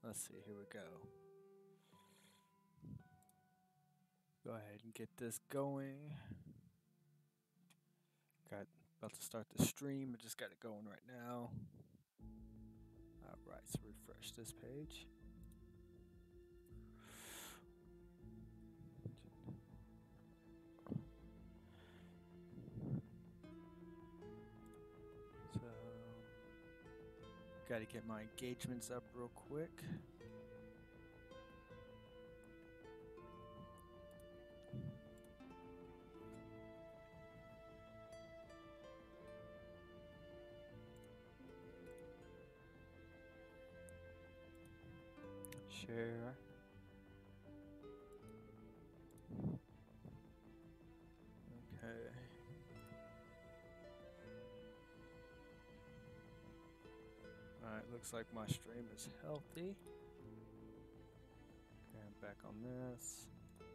Let's see, here we go. Go ahead and get this going. About to start the stream. I just got it going right now. Alright, so refresh this page. So, gotta get my engagements up real quick. Share. Okay. Alright, looks like my stream is healthy. Okay, I'm back on this.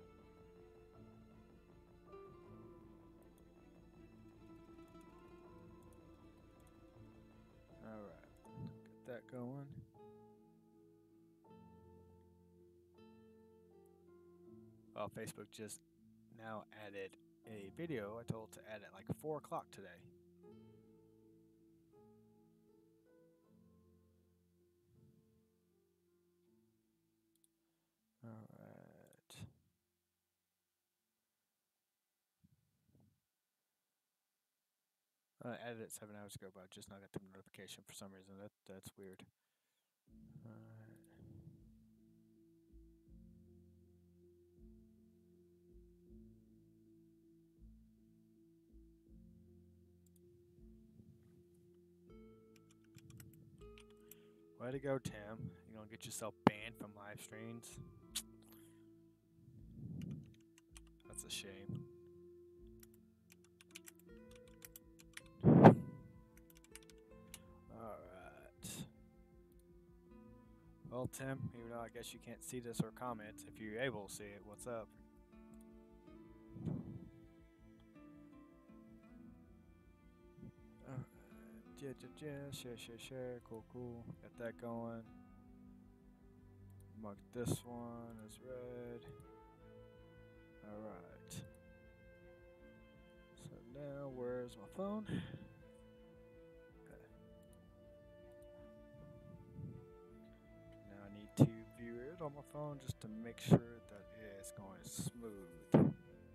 Alright, get that going. Well, Facebook just now added a video. I told to add at like 4 o'clock today. Alright. I added it 7 hours ago, but I just now got the notification for some reason. That's weird. Alright. Way to go, Tim. You're gonna get yourself banned from live streams. That's a shame. Alright. Well, Tim, even though I guess you can't see this or comment, if you're able to see it, what's up? Share, cool. Got that going. Mark this one as red. Alright. So now, where's my phone? Okay. Now I need to view it on my phone just to make sure that it's going smooth.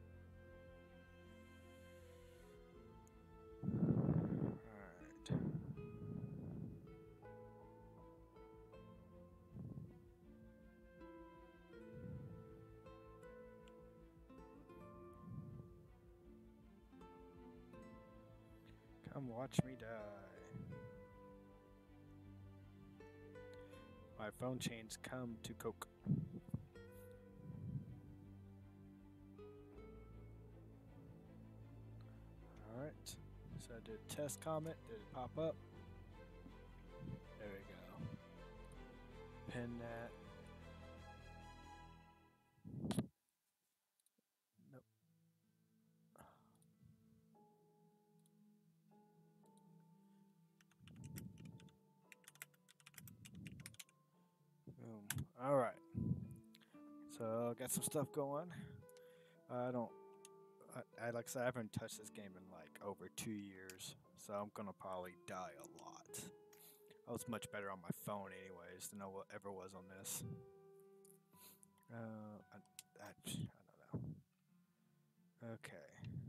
Come watch me die. My phone chains come to Coke. Alright. So I did test comment. Did it pop up? There we go. Pin that. Nope. Boom. Alright. So got some stuff going. Like I said, I haven't touched this game in like over 2 years, so I'm gonna probably die a lot. I was much better on my phone anyways than I ever was on this. I don't know. Okay.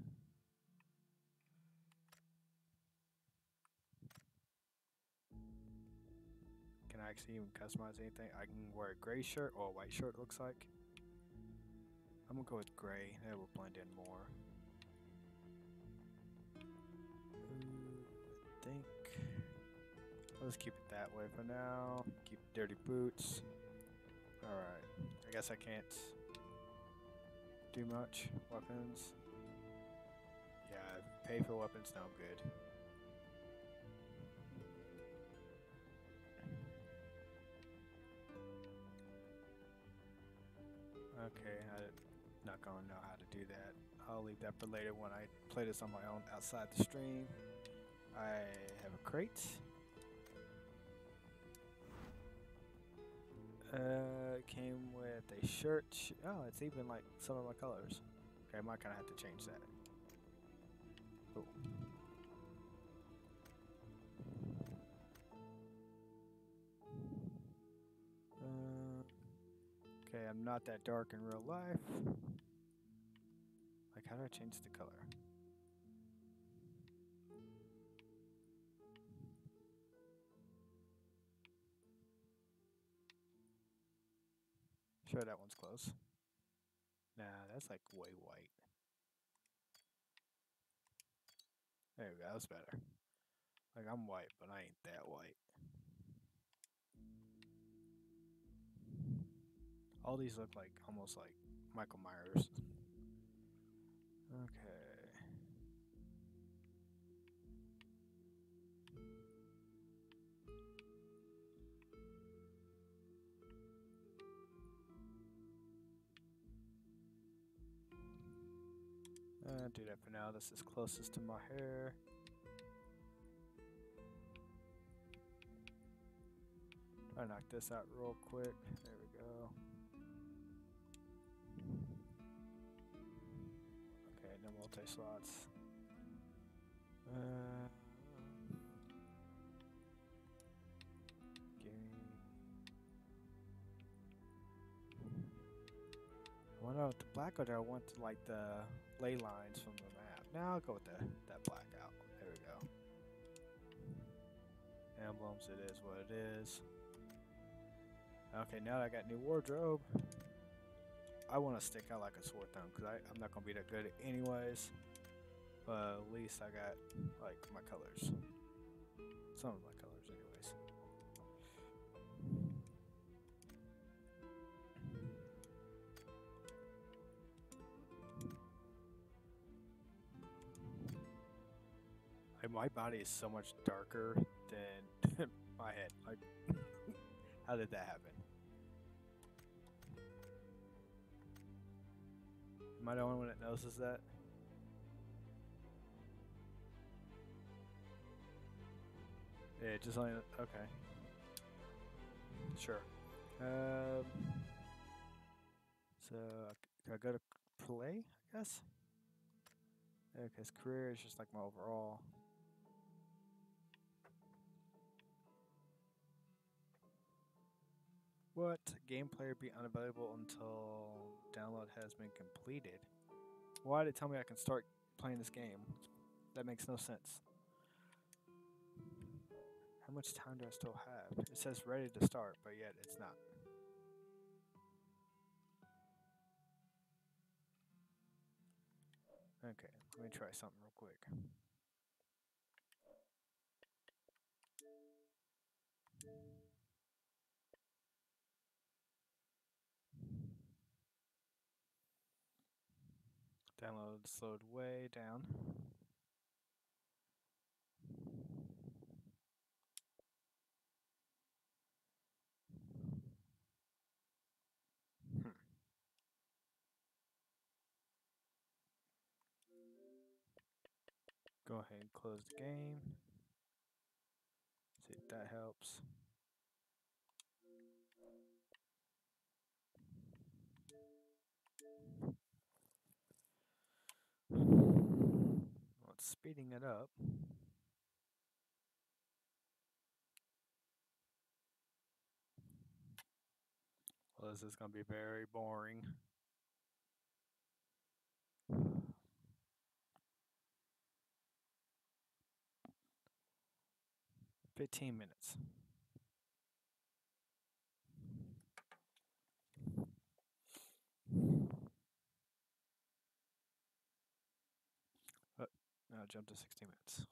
Can I actually even customize anything? I can wear a gray shirt or a white shirt, it looks like. I'm gonna go with gray. That will blend in more. I think. Let's keep it that way for now. Keep dirty boots. Alright. I guess I can't do much. Weapons. Yeah, pay for weapons. No, I'm good. Okay, I'm not gonna know how to do that. I'll leave that for later when I play this on my own outside the stream. I have a crate. Came with a shirt. Oh, it's even like some of my colors. Okay, I might kind of have to change that. Oh. Okay, I'm not that dark in real life. Like, how do I change the color? Sure, that one's close. Nah, that's like way white. There we go, that's better. Like, I'm white, but I ain't that white. All these look like almost like Michael Myers. Okay. Do that for now. This is closest to my hair. Try to knock this out real quick. There we go. Okay, no multi-slots. I wonder if the black or do I want to like the ley lines from the map? Now I'll go with that black out. There we go. Emblems, it is what it is. Okay, now that I got new wardrobe, I want to stick out like a sore thumb because I'm not gonna be that good anyways. But at least I got like my colors, some of my colors, anyways. Like my body is so much darker than my head. Like, how did that happen? Am I the only one that notices that? Yeah, just only okay. Sure. So I go to play, I guess. Yeah, because career is just like my overall. What? Gameplay be unavailable until download has been completed. Why did it tell me I can start playing this game? That makes no sense. How much time do I still have? It says ready to start, but yet it's not. Okay, let me try something real quick. Download slowed way down. Hmm. Go ahead and close the game. See if that helps. Well, it's speeding it up. Well, this is going to be very boring. 15 minutes. Now jump to 60 minutes.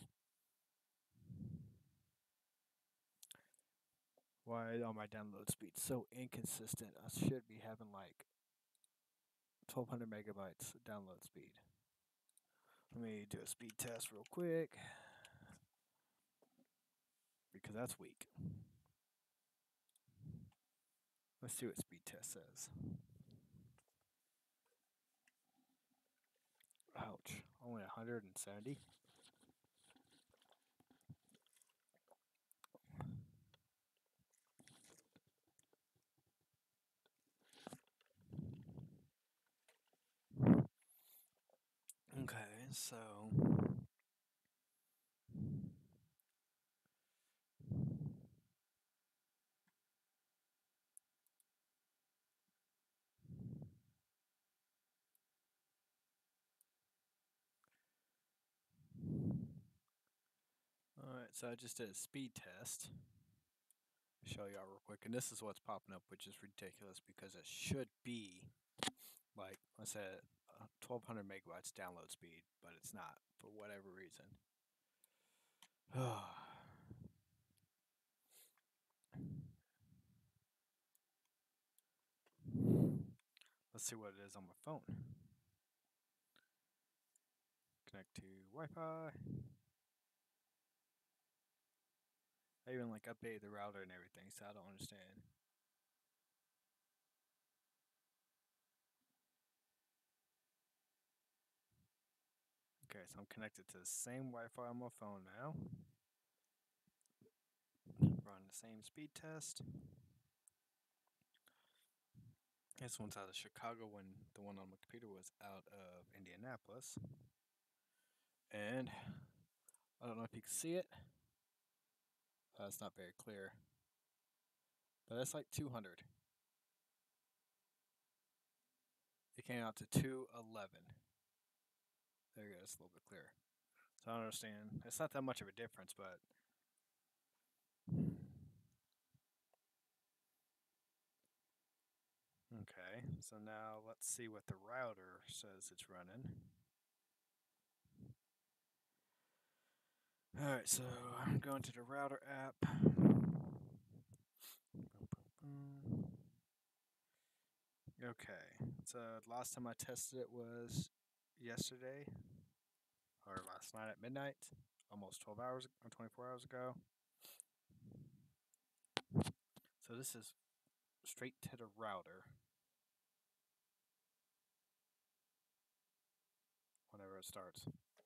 Why are my download speed so inconsistent? I should be having like 1200 megabytes download speed. Let me do a speed test real quick because that's weak. Let's see what speed test says. Ouch, only 170. so alright, so I just did a speed test. Show y'all real quick, and this is what's popping up, which is ridiculous because it should be like I said, 1200 megabytes download speed, but it's not for whatever reason. Let's see what it is on my phone. Connect to Wi-Fi. I even like updated the router and everything, so I don't understand. Okay, so I'm connected to the same Wi-Fi on my phone now. Run the same speed test. This one's out of Chicago when the one on my computer was out of Indianapolis. And I don't know if you can see it. It's not very clear. But it's like 200. It came out to 211. There you go, it's a little bit clearer. So I don't understand. It's not that much of a difference, but okay, so now let's see what the router says it's running. Alright, so I'm going to the router app. Okay, so last time I tested it was yesterday, or last night at midnight, almost 12 hours or 24 hours ago. So this is straight to the router. Whenever it starts.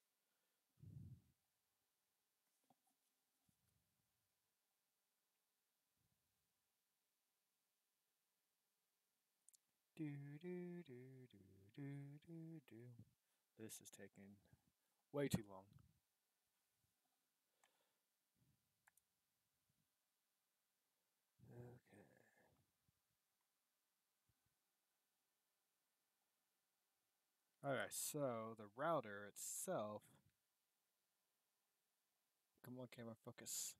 Do do do do do do do. This is taking way too long. Okay. Alright, so the router itself. Come on, camera, focus.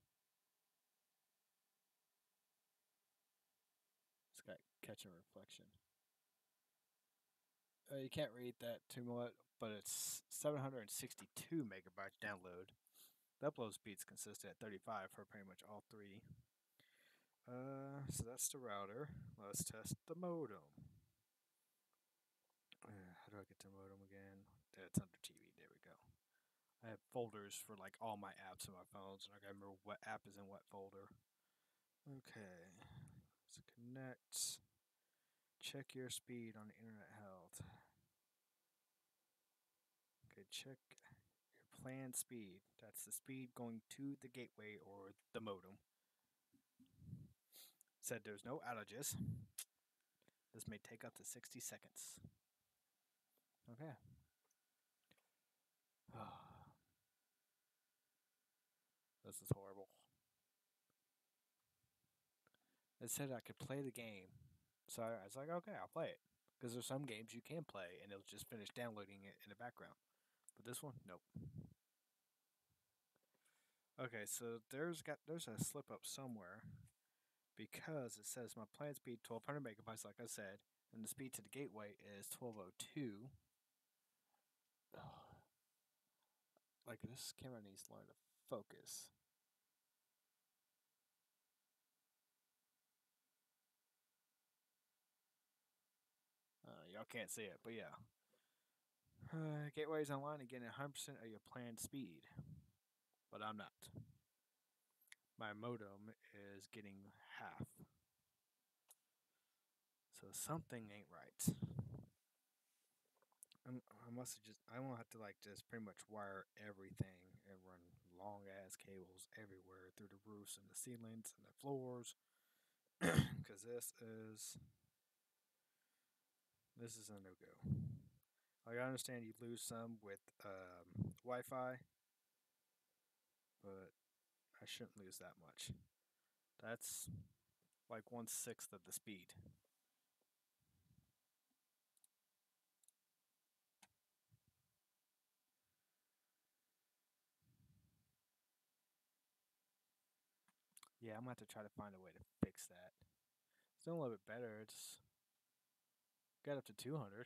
It's got catching reflection. You can't read that too much, but it's 762 megabytes download. The upload speed's consistent at 35 for pretty much all three. So that's the router. Let's test the modem. How do I get to modem again? It's under TV. There we go. I have folders for like all my apps on my phones, and I gotta remember what app is in what folder. Okay, let's connect. Check your speed on the internet health. Okay, check your planned speed. That's the speed going to the gateway or the modem. Said there's no outages. This may take up to 60 seconds. Okay. This is horrible. It said I could play the game. So I was like, okay, I'll play it. Because there's some games you can play and it'll just finish downloading it in the background. But this one, nope. Okay, so there's a slip up somewhere because it says my planned speed 1200 megabytes, like I said, and the speed to the gateway is 1202. Like this camera needs to learn to focus. Y'all can't see it, but yeah. Gateway's online and getting 100% of your planned speed, but I'm not. My modem is getting half. So something ain't right. I must have just. I won't have to like just pretty much wire everything and run long ass cables everywhere through the roofs and the ceilings and the floors. Because this is a no go. Like, I understand you lose some with Wi-Fi, but I shouldn't lose that much. That's like 1/6 of the speed. Yeah, I'm gonna have to try to find a way to fix that. It's doing a little bit better. It's got up to 200.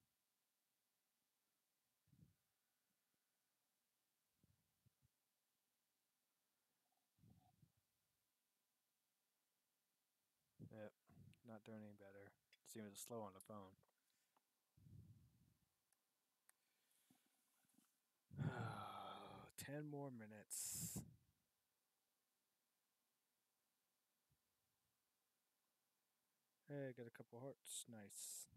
Yep, not doing any better. Seems slow on the phone. 10 more minutes. Hey, got a couple hearts. Nice.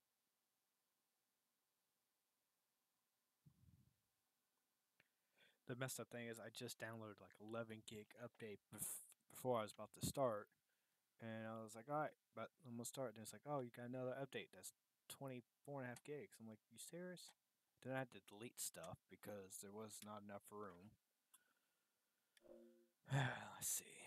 The messed up thing is I just downloaded like 11 gig update before I was about to start, and I was like, all right, but I'm gonna start. And it's like, oh, you got another update. That's 24.5 gigs. I'm like, you serious? Then I had to delete stuff because there was not enough room. Let's see.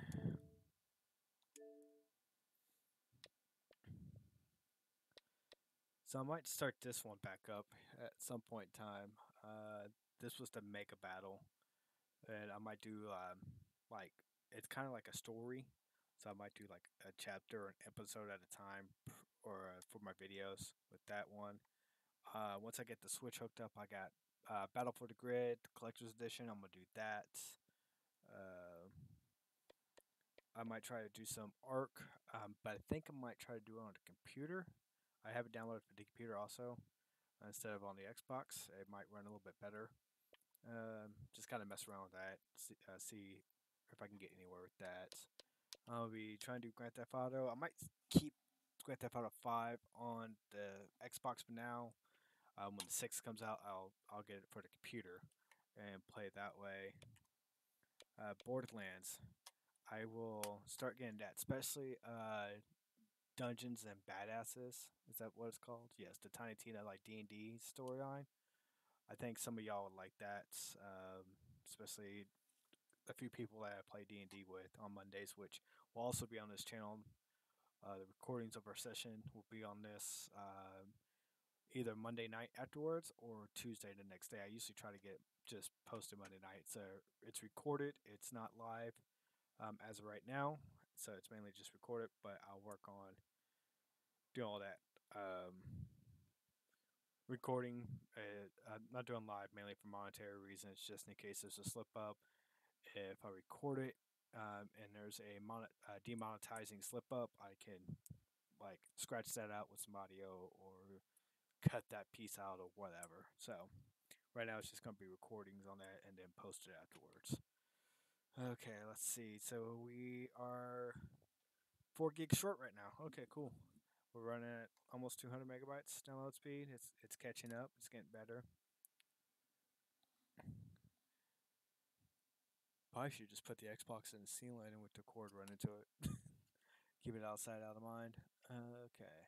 So I might start this one back up at some point in time. This was the mega battle, and I might do like it's kind of like a story. So I might do like a chapter or an episode at a time, or for my videos with that one. Once I get the Switch hooked up, I got Battle for the Grid Collector's Edition. I'm gonna do that. Uh, I might try to do some Arc, but I think I might try to do it on the computer. I have it downloaded for the computer also instead of on the Xbox. It might run a little bit better. Just kind of mess around with that, see if I can get anywhere with that. I'll be trying to do Grand Theft Auto. I might keep Grand Theft Auto 5 on the Xbox for now. When the 6 comes out, I'll get it for the computer and play it that way. Borderlands, I will start getting that, especially Dungeons and Badasses. Is that what it's called? Yes, the Tiny Tina like D&D storyline. I think some of y'all would like that, especially a few people that I play D&D with on Mondays, which will also be on this channel. The recordings of our session will be on this either Monday night afterwards or Tuesday the next day. I usually try to get just posted Monday night, so it's recorded. It's not live as of right now, so it's mainly just recorded. But I'll work on doing all that. Recording, I'm not doing live mainly for monetary reasons, just in case there's a slip up. If I record it and there's a demonetizing slip up, I can like scratch that out with some audio or cut that piece out or whatever. So right now it's just gonna be recordings on that and then post it afterwards. Okay, let's see. So we are 4 gigs short right now. Okay, cool. We're running at almost 200 megabytes download speed. It's catching up. It's getting better. Probably should just put the Xbox in the ceiling and with the cord run into it. Keep it outside, out of mind. Okay.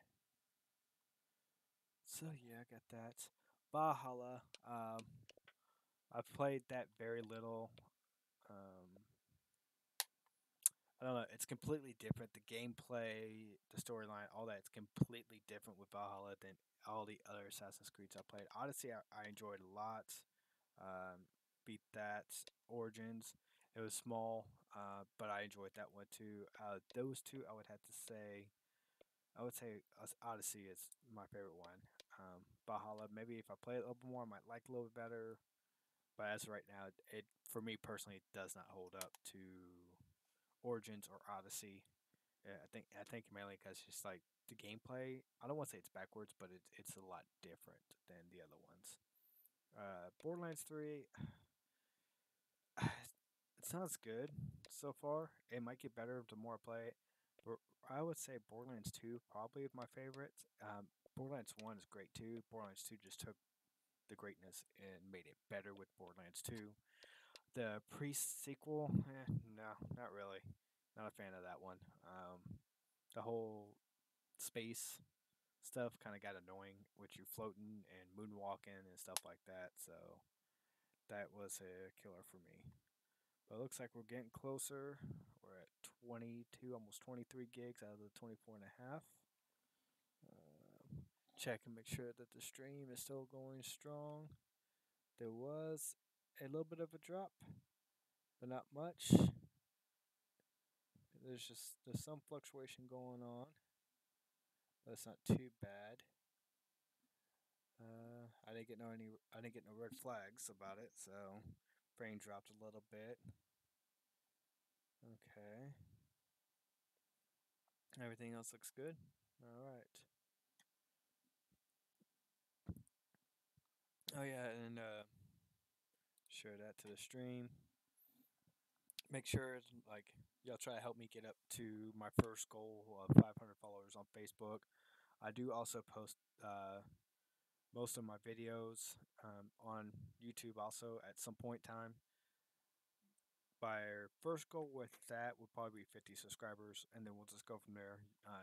So yeah, I got that. Valhalla. I've played that very little. Um, I don't know. It's completely different. The gameplay, the storyline, all that. It's completely different with Valhalla than all the other Assassin's Creeds I played. Odyssey, I enjoyed a lot. Um, beat that. Origins, it was small, but I enjoyed that one too. Those two, I would have to say. I would say Odyssey is my favorite one. Valhalla, maybe if I play it a little bit more, I might like it a little bit better. But as of right now, it for me personally does not hold up to Origins or Odyssey. Yeah, I think mainly because just like the gameplay. I don't want to say it's backwards, but it's a lot different than the other ones. Borderlands 3, it sounds good so far. It might get better the more I play it. But I would say Borderlands 2 probably is my favorite. Borderlands 1 is great too. Borderlands 2 just took the greatness and made it better with Borderlands 2. The pre sequel, no, not really. Not a fan of that one. The whole space stuff kind of got annoying with you floating and moonwalking and stuff like that. So that was a killer for me. But it looks like we're getting closer. We're at 22, almost 23 gigs out of the 24 and a half. Check and make sure that the stream is still going strong. There was a little bit of a drop, but not much. There's some fluctuation going on, but it's not too bad. I didn't get no red flags about it, so brain dropped a little bit. Okay. Everything else looks good. All right. Oh yeah, and share that to the stream. Make sure like y'all try to help me get up to my first goal of 500 followers on Facebook. I do also post most of my videos on YouTube also at some point in time. My first goal with that would probably be 50 subscribers, and then we'll just go from there.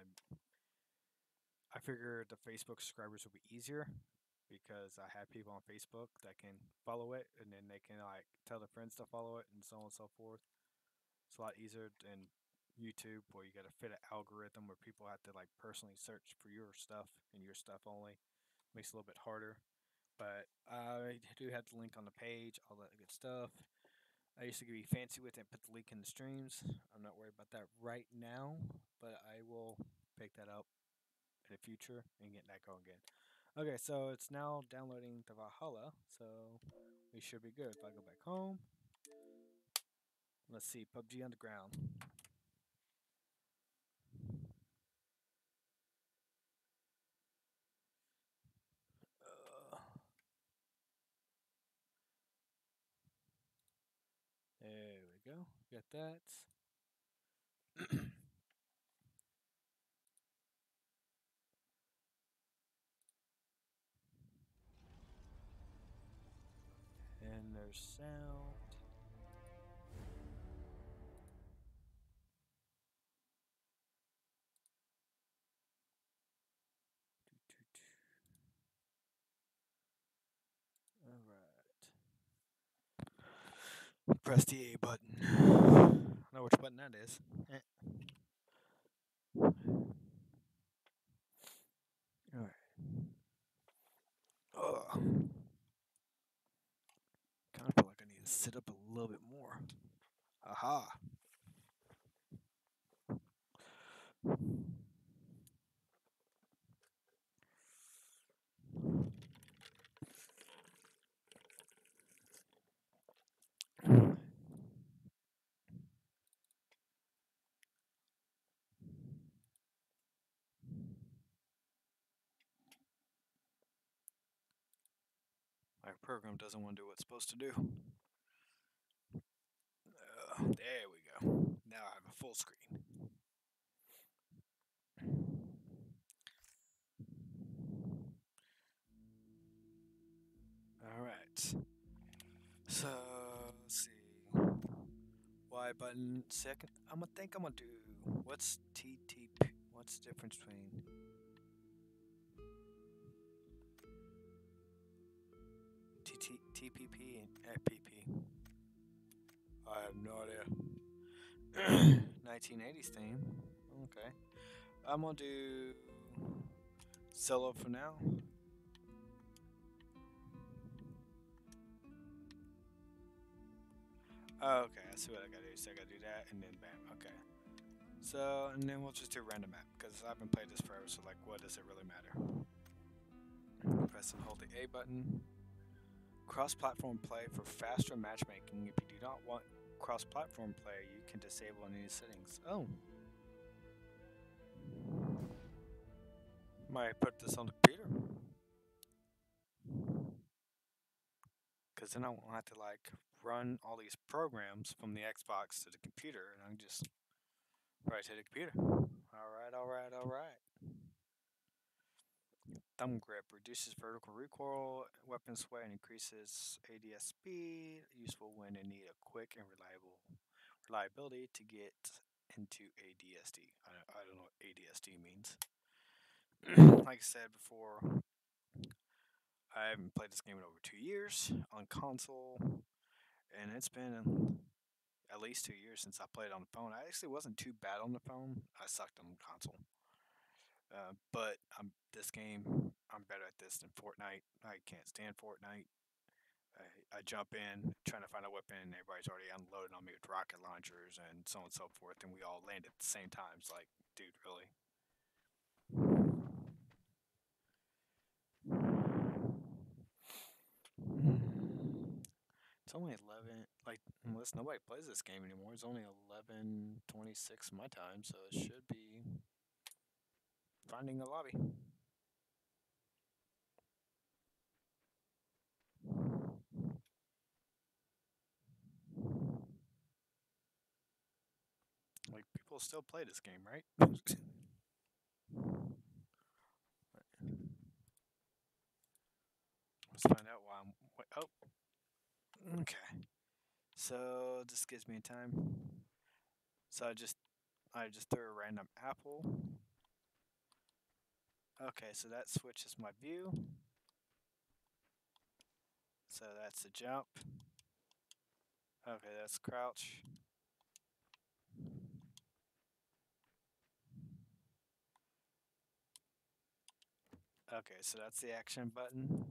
I figure the Facebook subscribers will be easier because I have people on Facebook that can follow it, and then they can like tell their friends to follow it, and so on and so forth. It's a lot easier than YouTube, where you got to fit an algorithm where people have to like personally search for your stuff and your stuff only. Makes it a little bit harder. But I do have the link on the page, all that good stuff. I used to be fancy with it and put the link in the streams. I'm not worried about that right now, but I will pick that up in the future and get that going again. Okay, so it's now downloading the Valhalla, so we should be good. If I go back home, let's see, PUBG Underground. Uh, there we go. Got that. And there's sound. All right. Press the A button. I know which button that is. All right. Ugh. Kind of feel like I need to sit up a little bit more. Aha. My program doesn't want to do what it's supposed to do. There we go. Now I have a full screen. All right. So let's see. Y button second. I'm gonna do what's TTP. What's the difference between TPP and FPP? I have no idea. 1980s theme. Okay. I'm gonna do solo for now. Oh, okay, I see what I gotta do. So I gotta do that, and then bam. Okay. So, and then we'll just do random map because I've been playing this forever. So, like, what does it really matter? Press and hold the A button. Cross-platform play for faster matchmaking. If you do not want cross-platform play, you can disable any settings. Oh. Might put this on the computer. Because then I won't have to like run all these programs from the Xbox to the computer, and I can just right to the computer. All right. Thumb grip reduces vertical recoil, weapon sway, and increases ADS speed. Useful when in need of quick and reliability to get into ADSD. I don't know what ADSD means. Like I said before, I haven't played this game in over 2 years on console, and it's been at least 2 years since I played on the phone. I actually wasn't too bad on the phone. I sucked on console. But this game, I'm better at this than Fortnite. I can't stand Fortnite. I jump in trying to find a weapon, and everybody's already unloading on me with rocket launchers and so on and so forth, and we all land at the same time. It's like, dude, really? It's only 11. Like, unless nobody plays this game anymore, it's only 11:26 my time, so it should be finding a lobby. Like, people still play this game, right? Let's find out why I'm. Wait, oh, okay. So this gives me time. So I just threw a random apple. Okay, so that switches my view. So that's the jump. Okay, that's crouch. Okay, so that's the action button.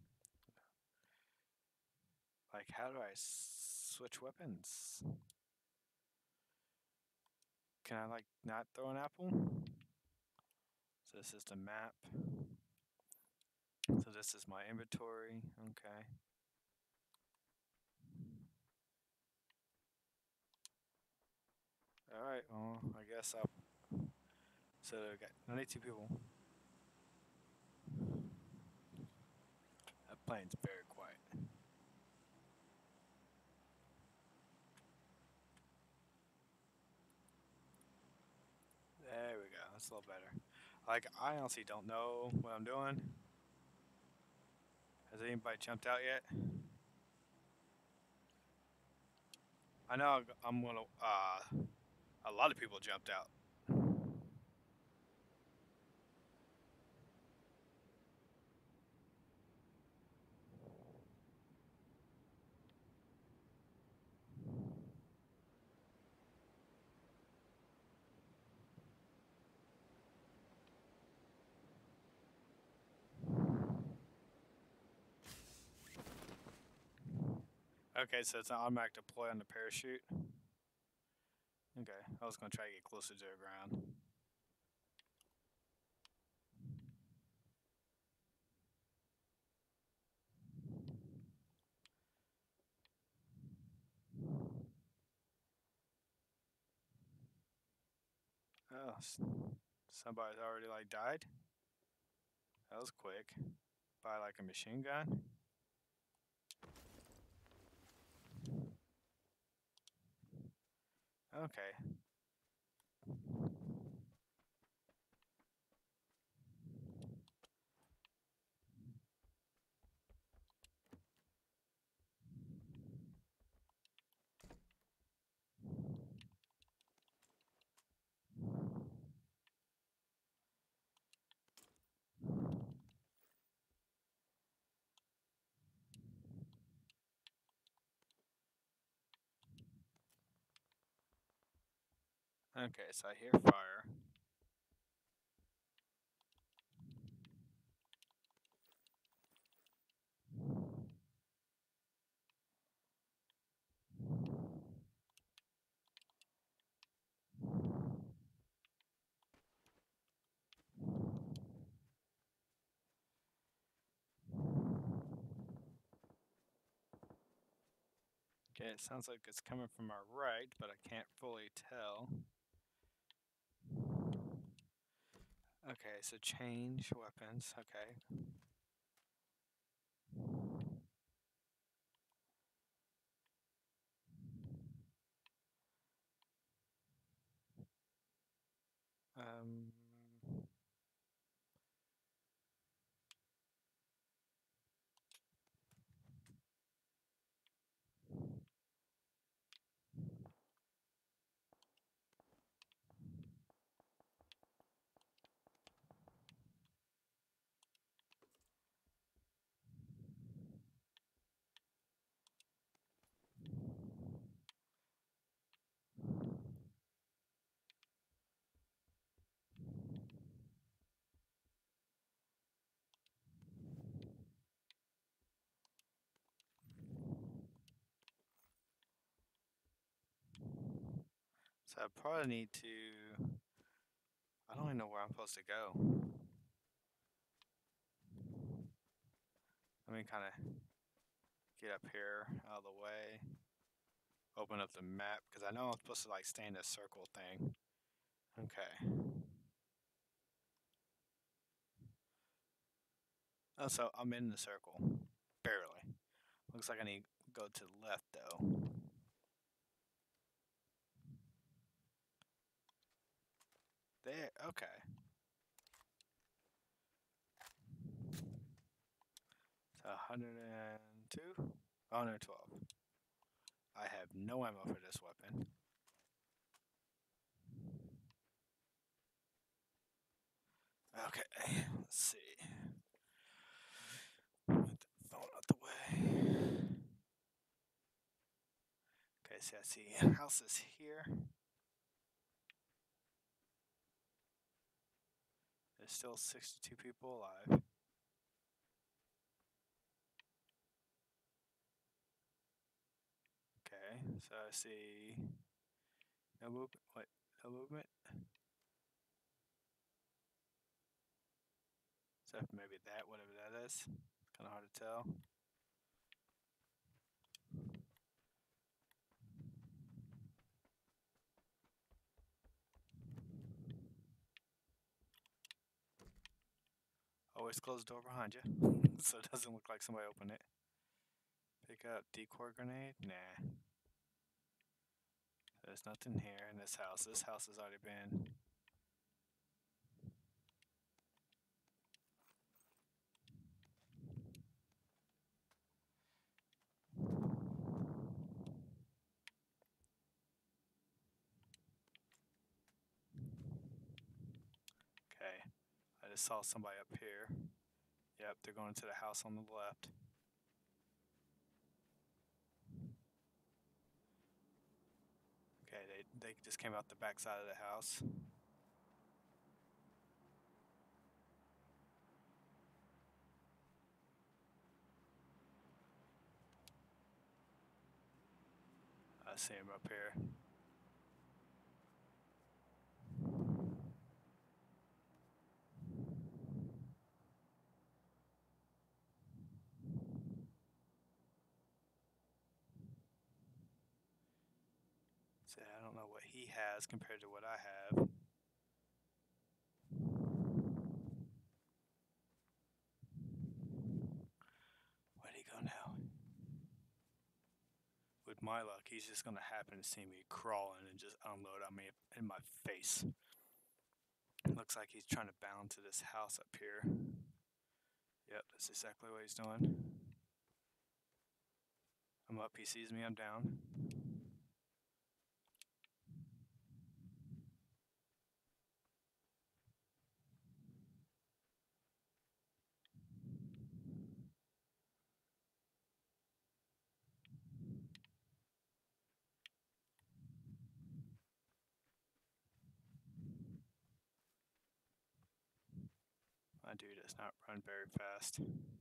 Like, how do I switch weapons? Can I, like, not throw an apple? So this is the map. So this is my inventory. Okay. Alright, well, I guess I'll. So I got 92 people. That plane's very quiet. There we go. That's a little better. Like, I honestly don't know what I'm doing. Has anybody jumped out yet? I know I'm gonna. A lot of people jumped out. Okay, so it's an automatic deploy on the parachute. Okay, I was gonna try to get closer to the ground. Oh, somebody's already like died. That was quick. By like a machine gun. Okay. Okay, so I hear fire. Okay, it sounds like it's coming from our right, but I can't fully tell. Okay, so change weapons. Okay. Um. So I probably need to. I don't even know where I'm supposed to go. Let me kind of get up here out of the way. Open up the map because I know I'm supposed to like stay in this circle thing. Okay. Oh, so I'm in the circle. Barely. Looks like I need to go to the left though. There. Okay. So 102? 112. I have no ammo for this weapon. Okay, let's see. Put the phone out the way. Okay, so I see houses here. There's still 62 people alive. Okay, so I see no movement. What? No movement? So maybe that, whatever that is. Kind of hard to tell. Always close the door behind you, so it doesn't look like somebody opened it. Pick up decoy grenade? Nah. There's nothing here in this house. This house has already been. Okay. I just saw somebody up here. Yep, they're going to the house on the left. Okay, they just came out the back side of the house. I see him up here. See, I don't know what he has compared to what I have. Where'd he go now? With my luck, he's just gonna happen to see me crawling and just unload on me in my face. Looks like he's trying to bound to this house up here. Yep, that's exactly what he's doing. I'm up, he sees me, I'm down. My dude does not run very fast.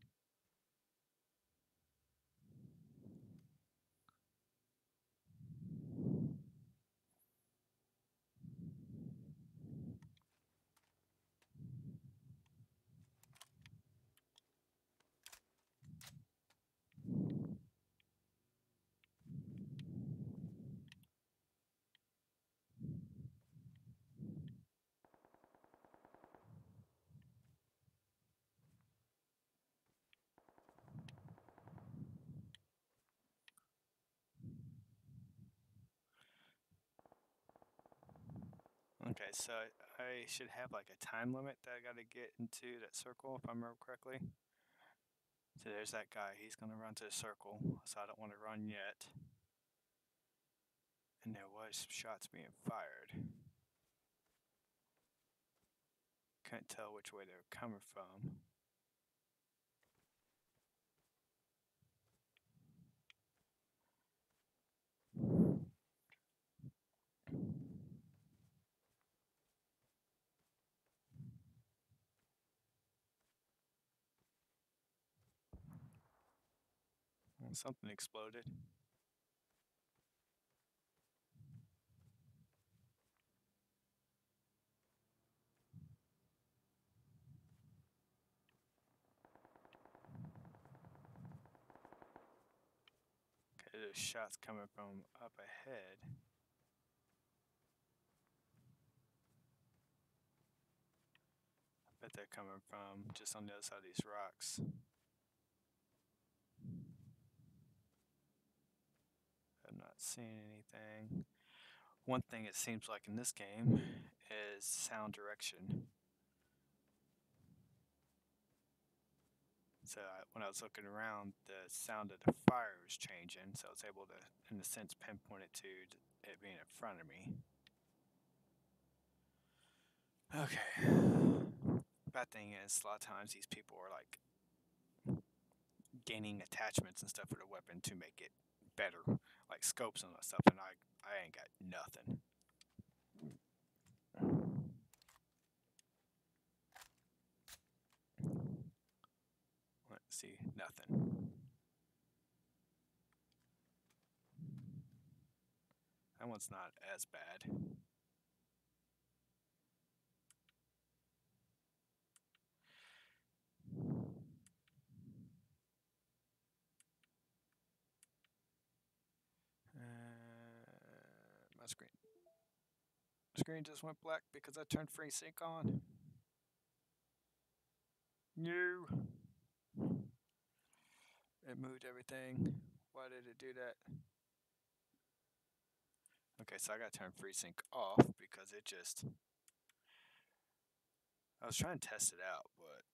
Okay, so I should have like a time limit that I gotta get into that circle if I remember correctly. So there's that guy, he's gonna run to the circle, so I don't want to run yet. And there was shots being fired. Couldn't tell which way they were coming from. Something exploded. There's shots coming from up ahead. I bet they're coming from just on the other side of these rocks. I'm not seeing anything. One thing it seems like in this game is sound direction. So when I was looking around, the sound of the fire was changing, so I was able to, in a sense, pinpoint it to it being in front of me. Okay. Bad thing is, a lot of times these people are like gaining attachments and stuff for the weapon to make it better, like scopes and that stuff, and I ain't got nothing. Let's see, nothing. That one's not as bad. My screen just went black because I turned FreeSync on. No. It moved everything. Why did it do that? Okay, so I gotta turn FreeSync off because it just... I was trying to test it out, but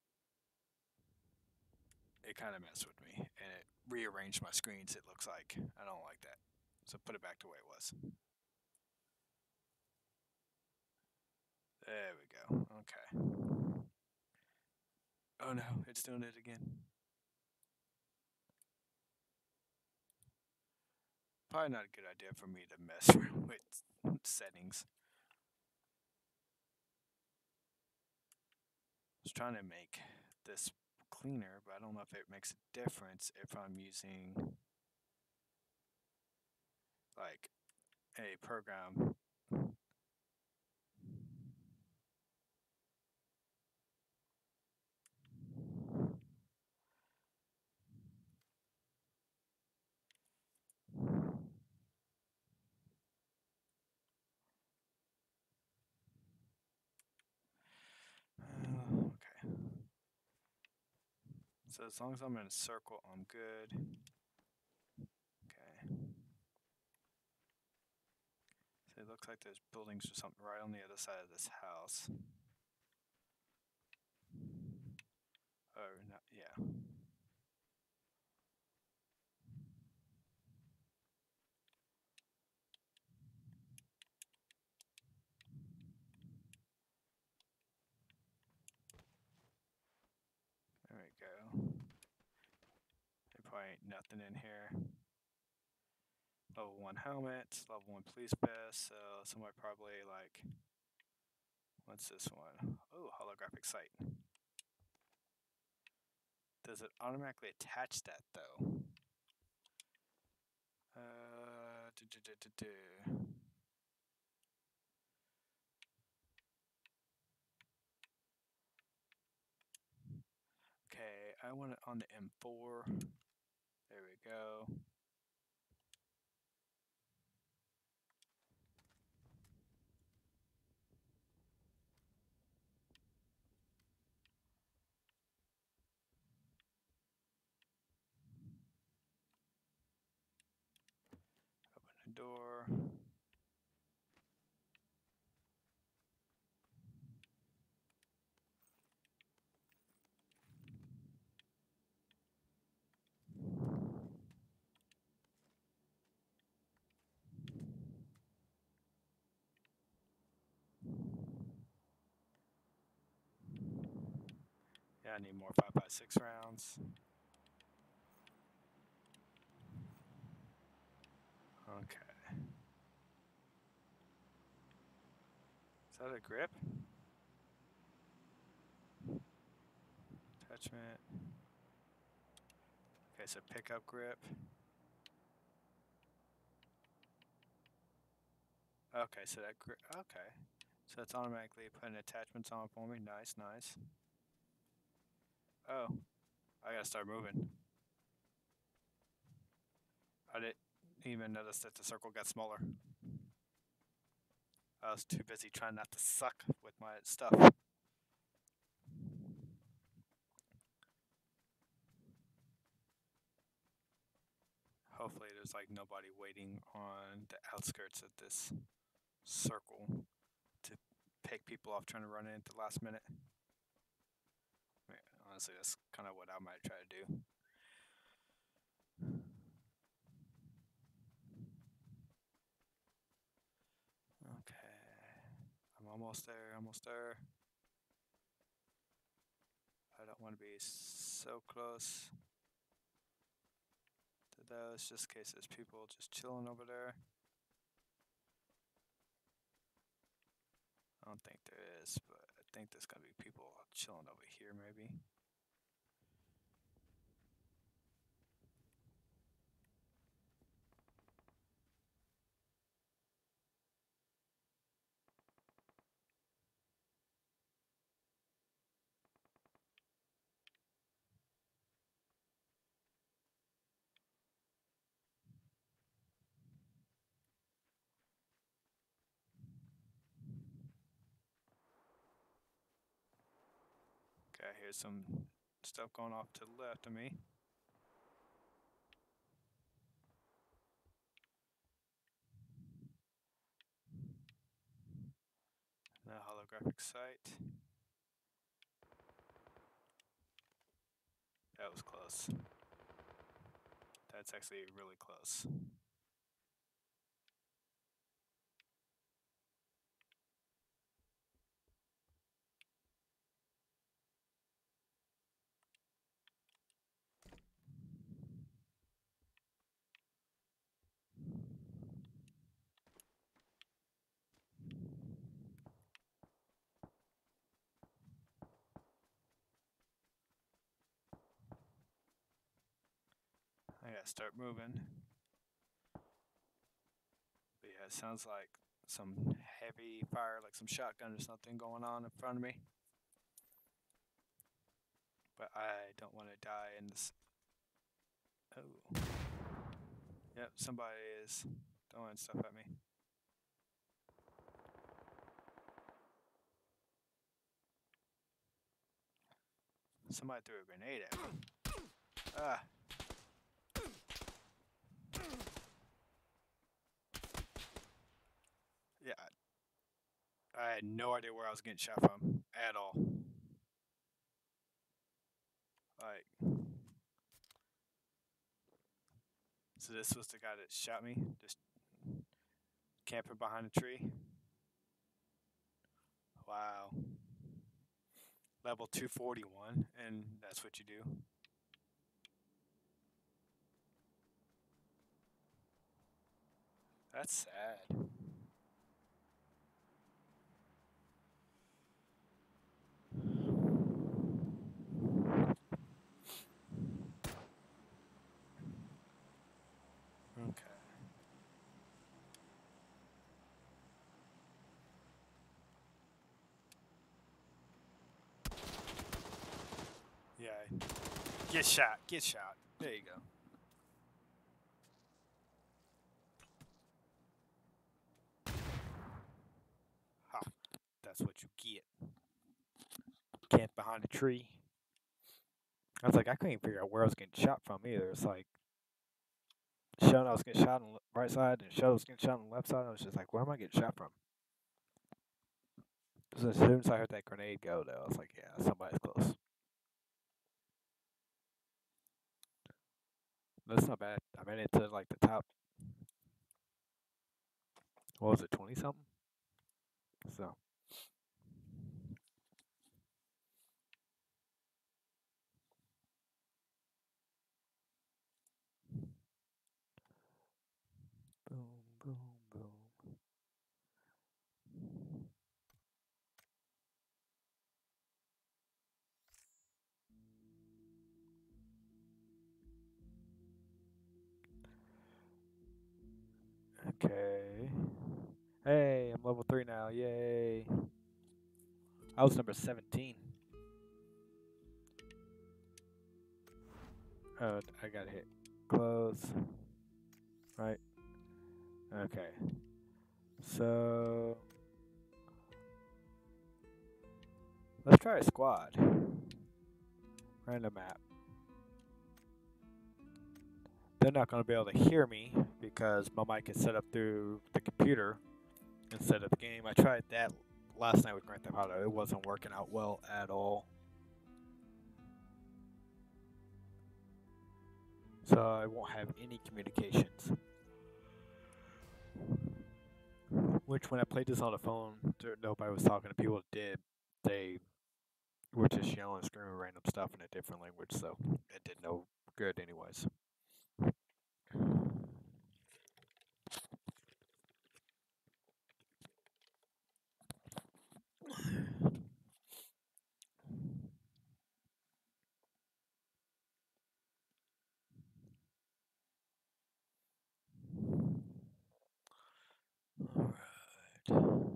it kind of messed with me, and it rearranged my screens, it looks like. I don't like that. So put it back to the way it was. There we go. Okay. Oh no, it's doing it again. Probably not a good idea for me to mess with settings. I was trying to make this cleaner, but I don't know if it makes a difference if I'm using like a program. Okay. So as long as I'm in a circle, I'm good. Okay. So it looks like there's buildings or something right on the other side of this house. Oh, no, yeah. There we go. There probably ain't nothing in here. Level 1 helmet, level 1 police vest, so somewhere probably like... What's this one? Oh, holographic sight. Does it automatically attach that though? Okay, I want it on the M4. There we go. Open the door. Yeah, I need more 5.56 rounds. Okay. Is that a grip? Attachment. Okay, so pickup grip. Okay, so that grip. Okay. So it's automatically putting attachments on for me. Nice, nice. Oh, I gotta start moving. I did. even notice that the circle got smaller. I was too busy trying not to suck with my stuff. Hopefully there's like nobody waiting on the outskirts of this circle to pick people off trying to run in at the last minute. I mean, honestly, that's kind of what I might try to do. Okay. I'm almost there, almost there. I don't want to be so close to those just in case there's people just chilling over there. I don't think there is, but I think there's going to be people chilling over here maybe. Okay, here's some stuff going off to the left of me. The holographic sight. That was close. That's actually really close. I gotta start moving. But yeah, it sounds like some heavy fire, like some shotgun or something going on in front of me. But I don't want to die in this. Oh. Yep, somebody is throwing stuff at me. Somebody threw a grenade at me. Ah. Yeah. I had no idea where I was getting shot from at all. Like. So this was the guy that shot me, just camping behind a tree. Wow. Level 241, and that's what you do. That's sad. Okay. Yeah. Get shot. Get shot. There you go. Ha. That's what you get. Camp behind a tree. I was like, I couldn't even figure out where I was getting shot from either. It's like, showing I was getting shot on the right side and showing I was getting shot on the left side. I was just like, where am I getting shot from? So as soon as I heard that grenade go, though, I was like, yeah, somebody's close. That's not bad. I made it to like the top. What was it, 20 something? So. Boom, boom, boom. Okay. Hey, I'm level 3 now. Yay. I was number 17. Oh, I got hit. Close. Right. Okay. So let's try a squad. Random map. They're not going to be able to hear me because my mic is set up through the computer instead of the game. I tried that last night with Grand Theft Auto. It wasn't working out well at all. So I won't have any communications. Which, when I played this on the phone, nobody was talking to people that did. They were just yelling, screaming random stuff in a different language, so it did no good, anyways. Alright.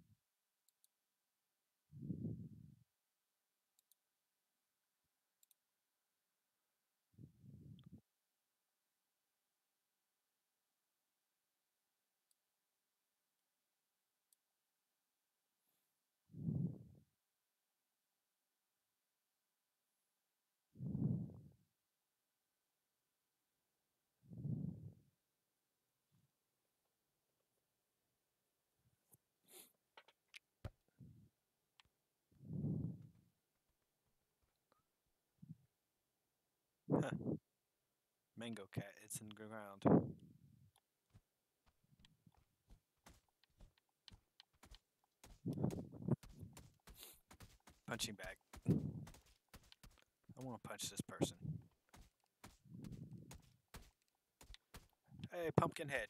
Mango cat, it's in the ground. Punching bag. I want to punch this person. Hey, pumpkin head.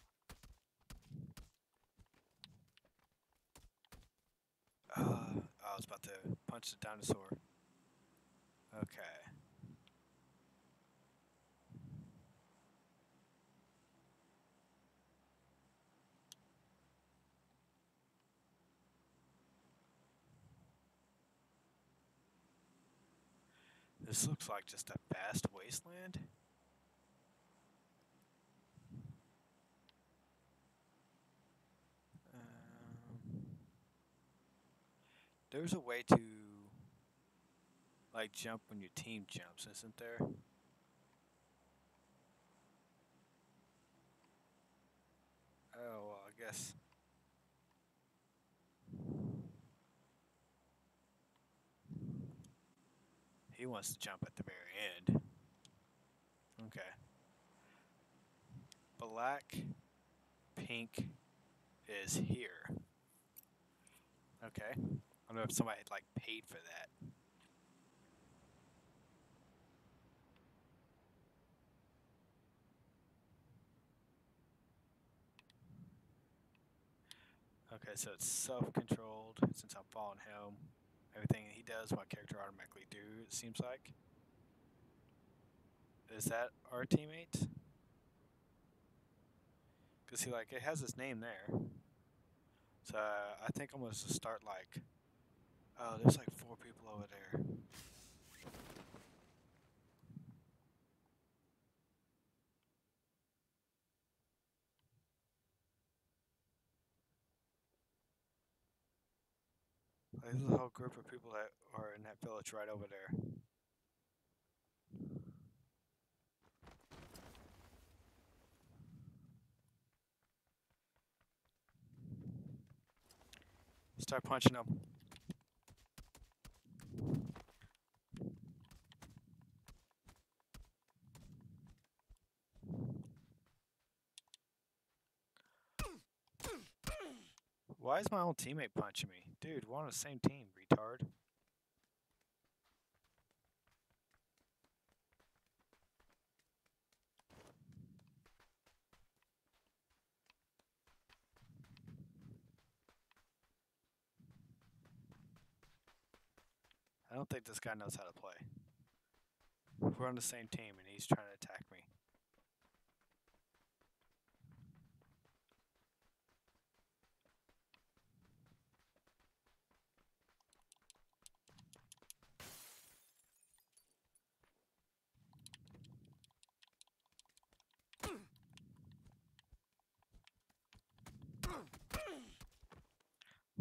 I was about to punch the dinosaur. Okay. This looks like just a vast wasteland. There's a way to like jump when your team jumps, isn't there? Oh well, I guess. He wants to jump at the very end. Okay. Black, pink is here. Okay. I don't know if somebody like paid for that. Okay, so it's self-controlled since I'm following him. Everything he does, my character automatically do. It seems like. Is that our teammate? Cause he like it has his name there. So I think I'm gonna just start like. Oh, there's like 4 people over there. Like, there's a whole group of people that are in that village right over there. Start punching them. Why is my own teammate punching me? Dude, we're on the same team, retard. I don't think this guy knows how to play. We're on the same team and he's trying to attack me.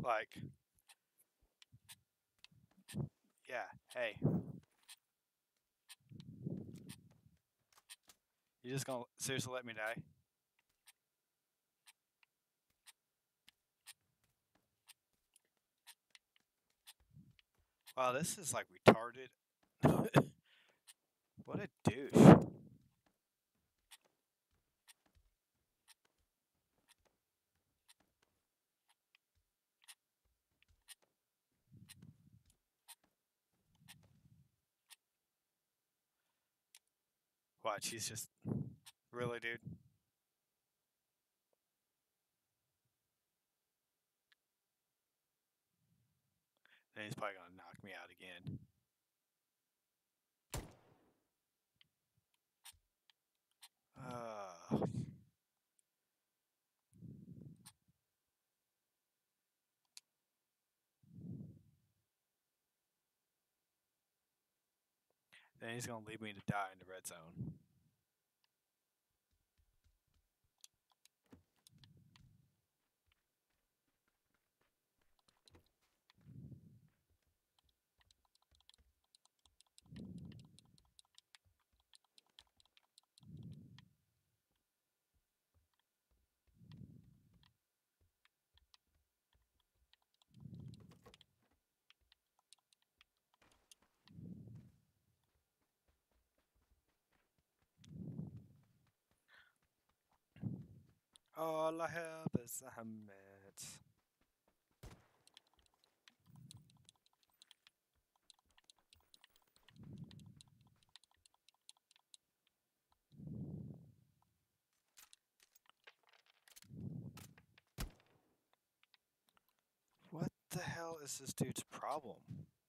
Like, yeah, hey. You just gonna seriously let me die? Wow, this is like retarded. What a douche. Watch, he's just really, dude. And he's probably gonna knock me out again. Uh, then he's gonna leave me to die in the red zone. All I have is a helmet. What the hell is this dude's problem?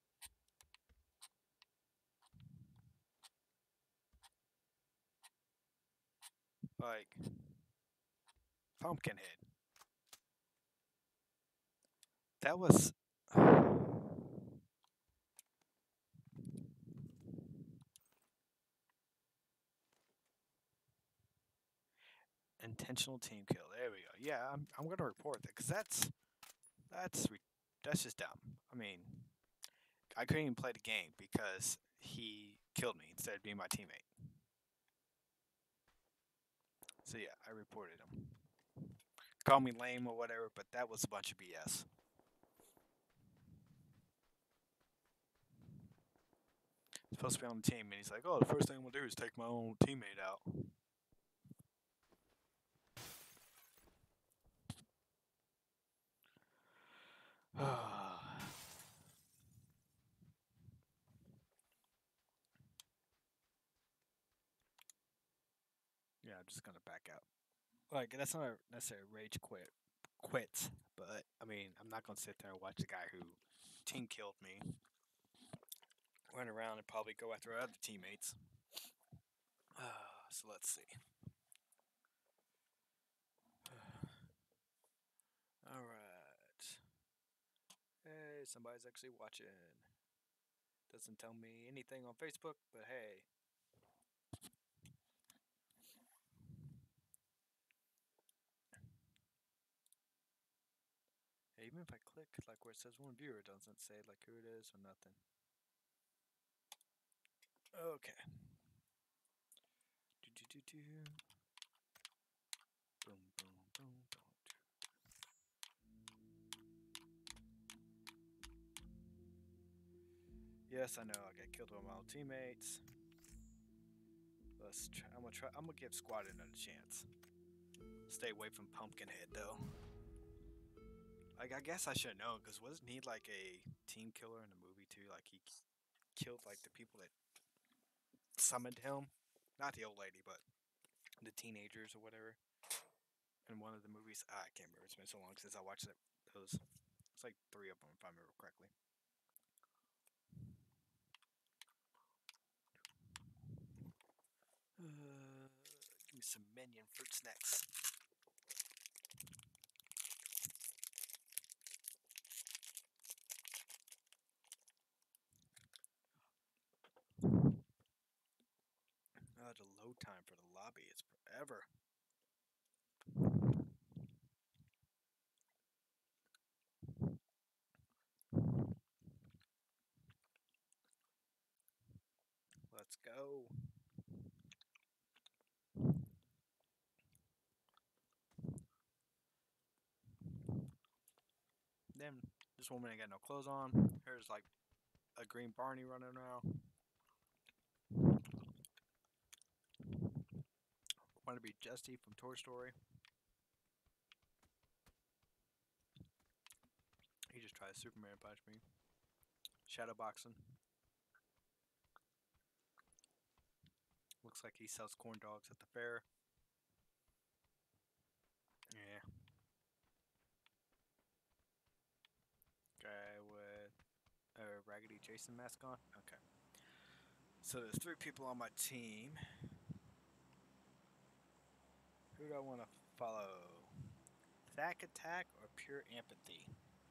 Like, Pumpkinhead. That was. Intentional team kill. There we go. Yeah, I'm gonna report that because that's just dumb. I mean, I couldn't even play the game because he killed me instead of being my teammate. So yeah, I reported him. Call me lame or whatever, but that was a bunch of BS. He's supposed to be on the team, and he's like, "Oh, the first thing I'm gonna do is take my own teammate out." Yeah, I'm just gonna back out. Like that's not necessarily rage quit, but I mean, I'm not gonna sit there and watch the guy who team killed me run around and probably go after other teammates. So let's see. All right. Hey, somebody's actually watching. Doesn't tell me anything on Facebook, but hey. Even if I click like where it says one viewer, it doesn't say like who it is or nothing. Okay. Do. Boom, boom, boom, boom. Yes, I know. I got killed by my old teammates. Let's try. I'm gonna try. I'm gonna give Squad another chance. Stay away from Pumpkinhead though. Like I guess I should know because wasn't he like a team killer in the movie too? Like he killed like the people that summoned him, not the old lady, but the teenagers or whatever. In one of the movies, I can't remember. It's been so long since I watched those. It's like three of them if I remember correctly. Give me some minion fruit snacks. The load time for the lobby is forever. go. Then this woman ain't got no clothes on. Here's like a green Barney running around. Want to be Justy from Toy Story. He just tried to Superman punch me. Shadow boxing. Looks like he sells corn dogs at the fair. Yeah. Guy with a Raggedy Jason mask on. Okay. So there's 3 people on my team. Who do I want to follow? Thack Attack or Pure Empathy?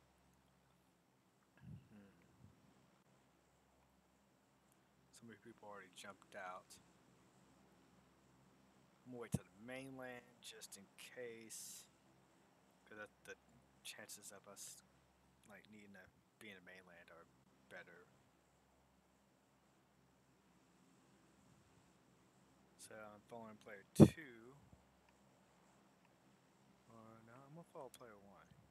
So many people already jumped out. I'm gonna wait to the mainland just in case, because the chances of us like needing to be in the mainland are better. So I'm following player 2. Or no, I'm gonna follow player 1.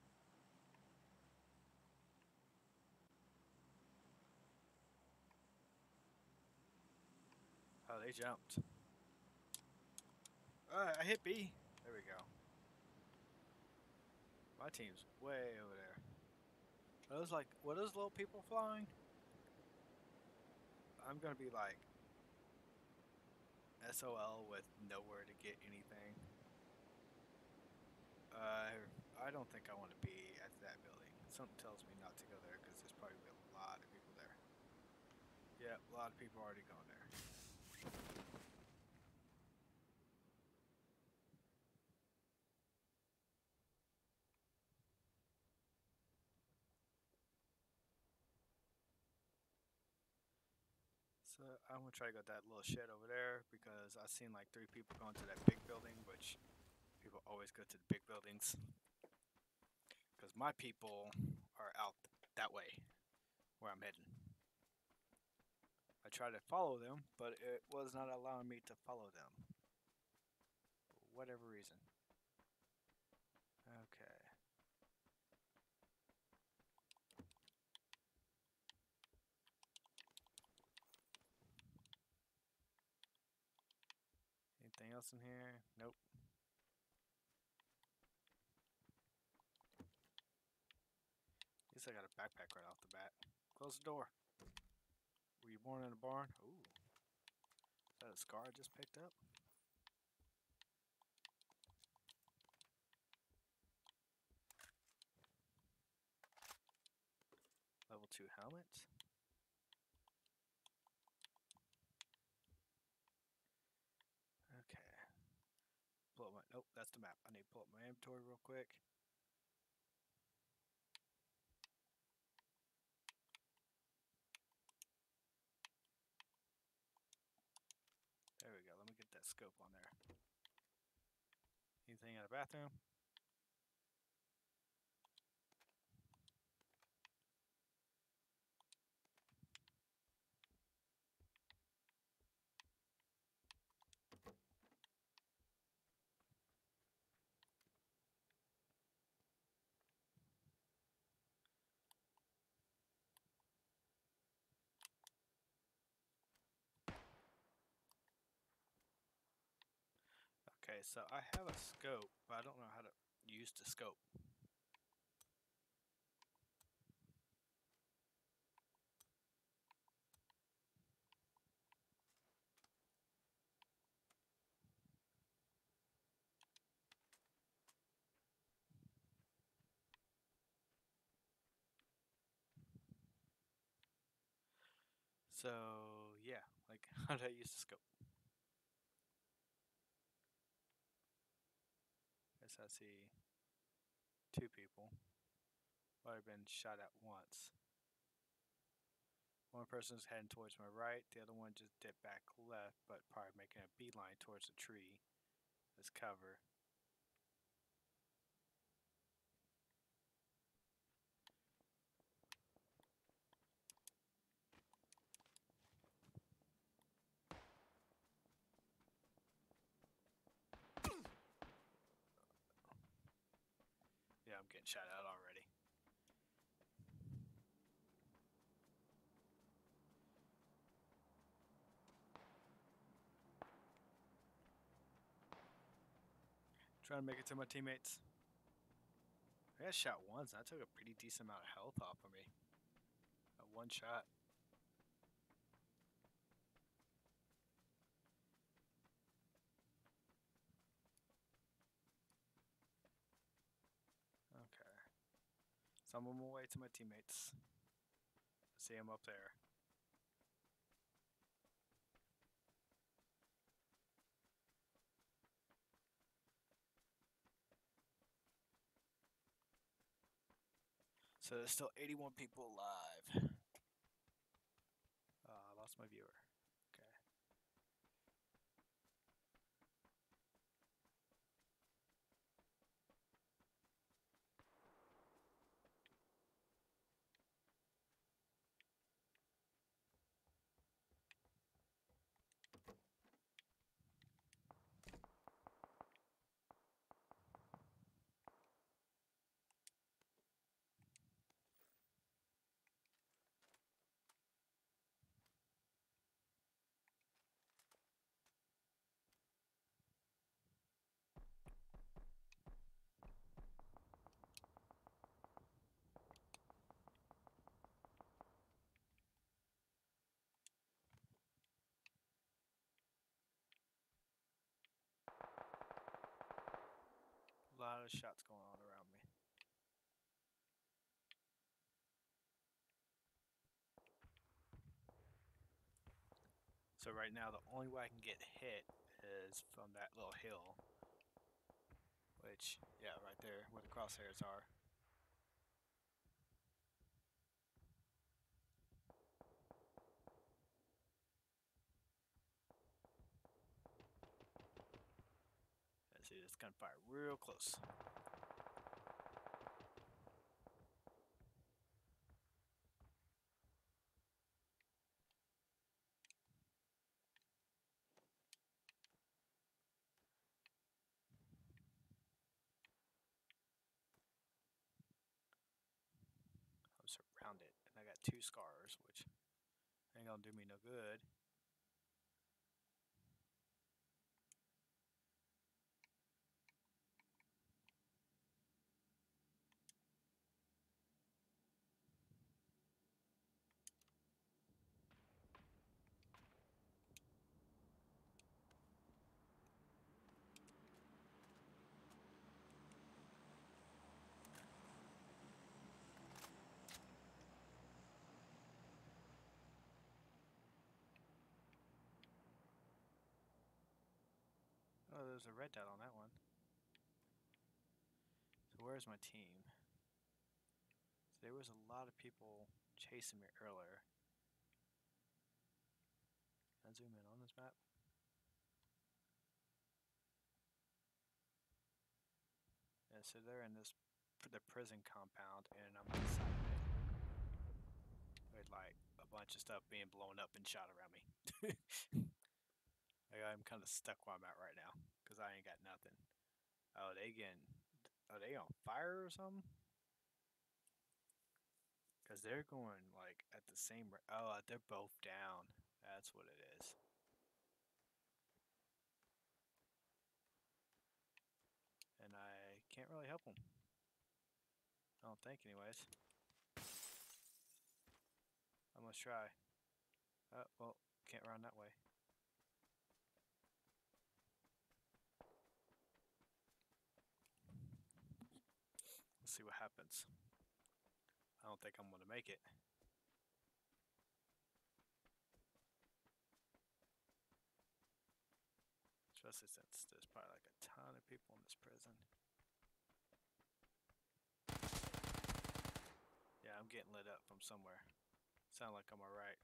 Oh, they jumped. I hit B. There we go. My team's way over there. Are those like, what are those little people flying? I'm gonna be like SOL with nowhere to get anything. I don't think I want to be at that building. Something tells me not to go there because there's probably a lot of people there. Yeah, a lot of people already going there. So I'm gonna try to go to that little shed over there because I've seen like 3 people going to that big building, which people always go to the big buildings. Because my people are out that way, where I'm heading. I tried to follow them, but it was not allowing me to follow them. For whatever reason. Okay. Anything else in here? Nope. At least I got a backpack right off the bat. Close the door. Were you born in a barn? Ooh. Is that a scar I just picked up? Level 2 helmet. Okay. Pull up my, nope, that's the map. I need to pull up my inventory real quick. There we go. Let me get that scope on there. Anything in the bathroom? Okay, so I have a scope, but I don't know how to use the scope. So, yeah, like, how do I use the scope? Guess I see 2 people. I've been shot at once. One person's heading towards my right, the other one just dipped back left, but probably making a beeline towards the tree as cover. I'm getting shot at already. Trying to make it to my teammates. I got shot once, and I took a pretty decent amount of health off of me. One shot. Okay. So I'm on my way to my teammates. I see them up there. So there's still 81 people alive. I lost my viewer. Okay. A lot of shots going on around me. So right now the only way I can get hit is from that little hill. Which, yeah, right there where the crosshairs are. Let's see this gunfire real close. I'm surrounded, and I got 2 scars, which ain't gonna do me no good. Oh, there's a red dot on that one. So where's my team? So there was a lot of people chasing me earlier. Can I zoom in on this map? Yeah, so they're in this the prison compound, and I'm inside of it. With like a bunch of stuff being blown up and shot around me. Like, I'm kind of stuck where I'm at right now, because I ain't got nothing. Oh, are they on fire or something? Because they're going like at the same rate. Oh, they're both down. That's what it is. And I can't really help them. I don't think, anyways. I must try. Well, can't run that way. Let's see what happens. I don't think I'm gonna make it. Especially since there's probably like a ton of people in this prison. Yeah, I'm getting lit up from somewhere. Sound like I'm alright.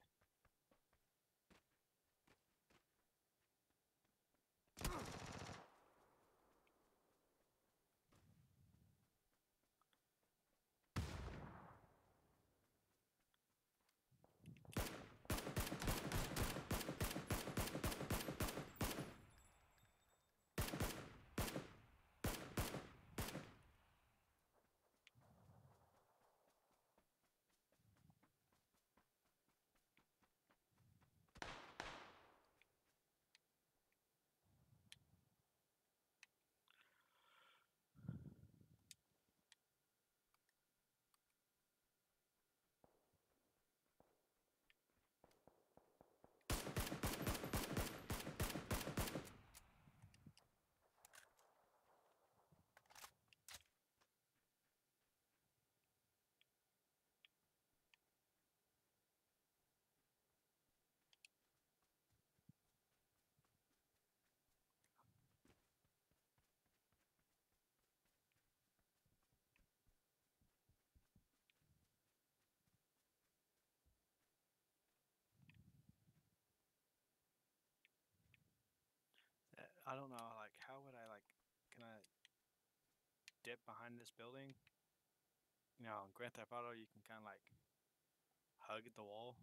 I don't know, like, how would I, like, can I dip behind this building? You know, in Grand Theft Auto, you can kind of, like, hug the wall.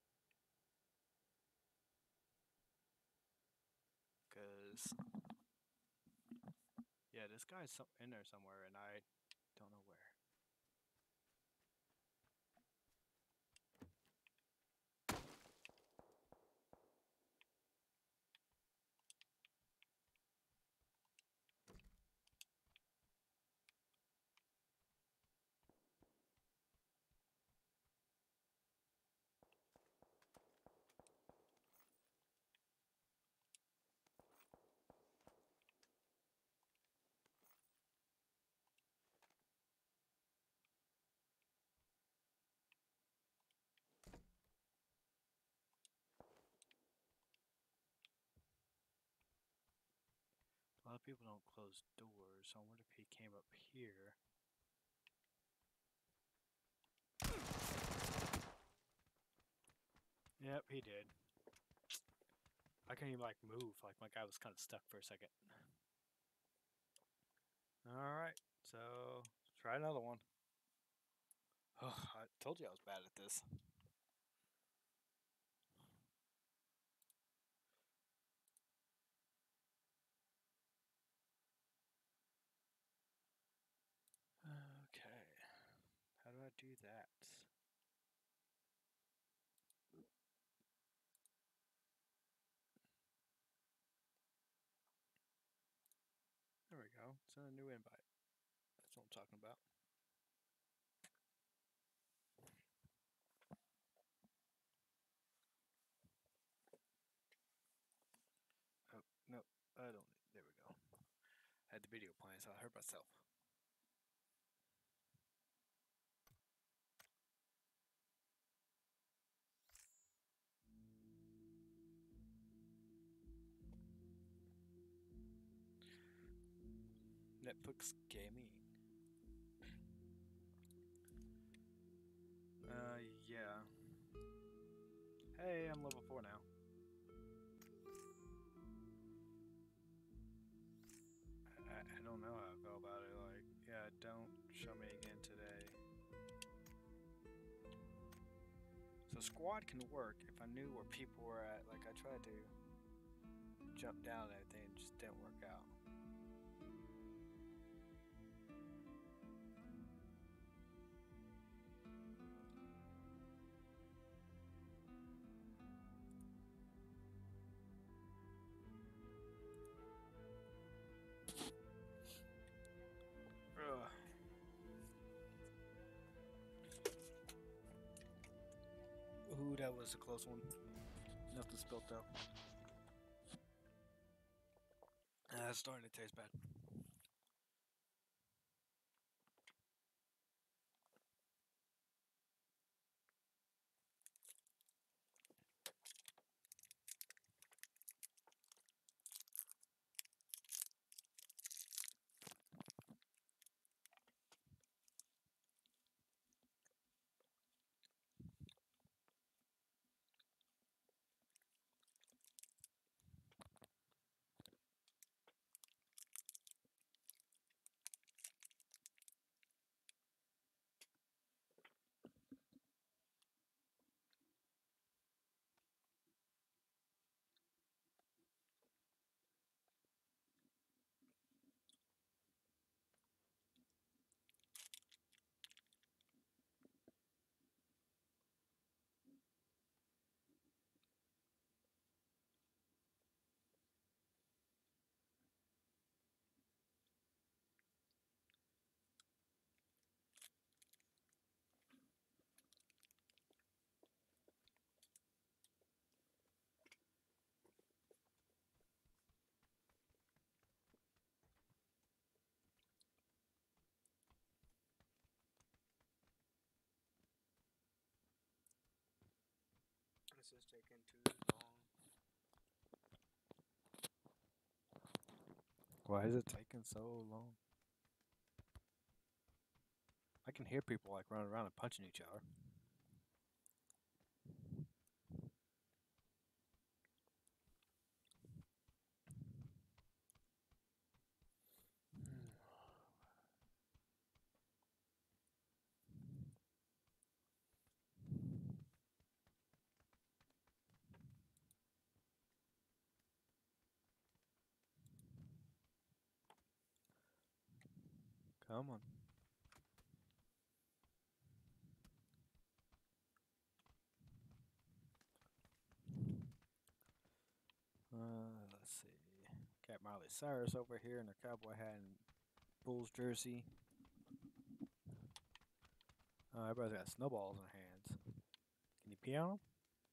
Because, yeah, this guy's in there somewhere, and I don't know where. A lot of people don't close doors, so I wonder if he came up here. Yep, he did. I couldn't even, like, move. Like, my guy was kind of stuck for a second. Alright, so try another one. Oh, I told you I was bad at this. Okay. How do I do that? There we go. Send a new invite. That's what I'm talking about. Oh, no. I don't. There we go. I had the video playing, so I heard myself. Netflix gaming. Yeah. Hey, I'm level 4 now. I don't know how I feel about it. Like, yeah, don't show me again today. So squad can work if I knew where people were at. Like, I tried to jump down and everything, it just didn't work out. Ugh. Ooh, that was a close one. Nothing spilt though. It's starting to taste bad. This is taking too long. Why is it taking so long? I can hear people like running around and punching each other. Come on. Let's see. Got Miley Cyrus over here in her cowboy hat and Bulls jersey. Everybody's got snowballs in their hands. Can you pee on them?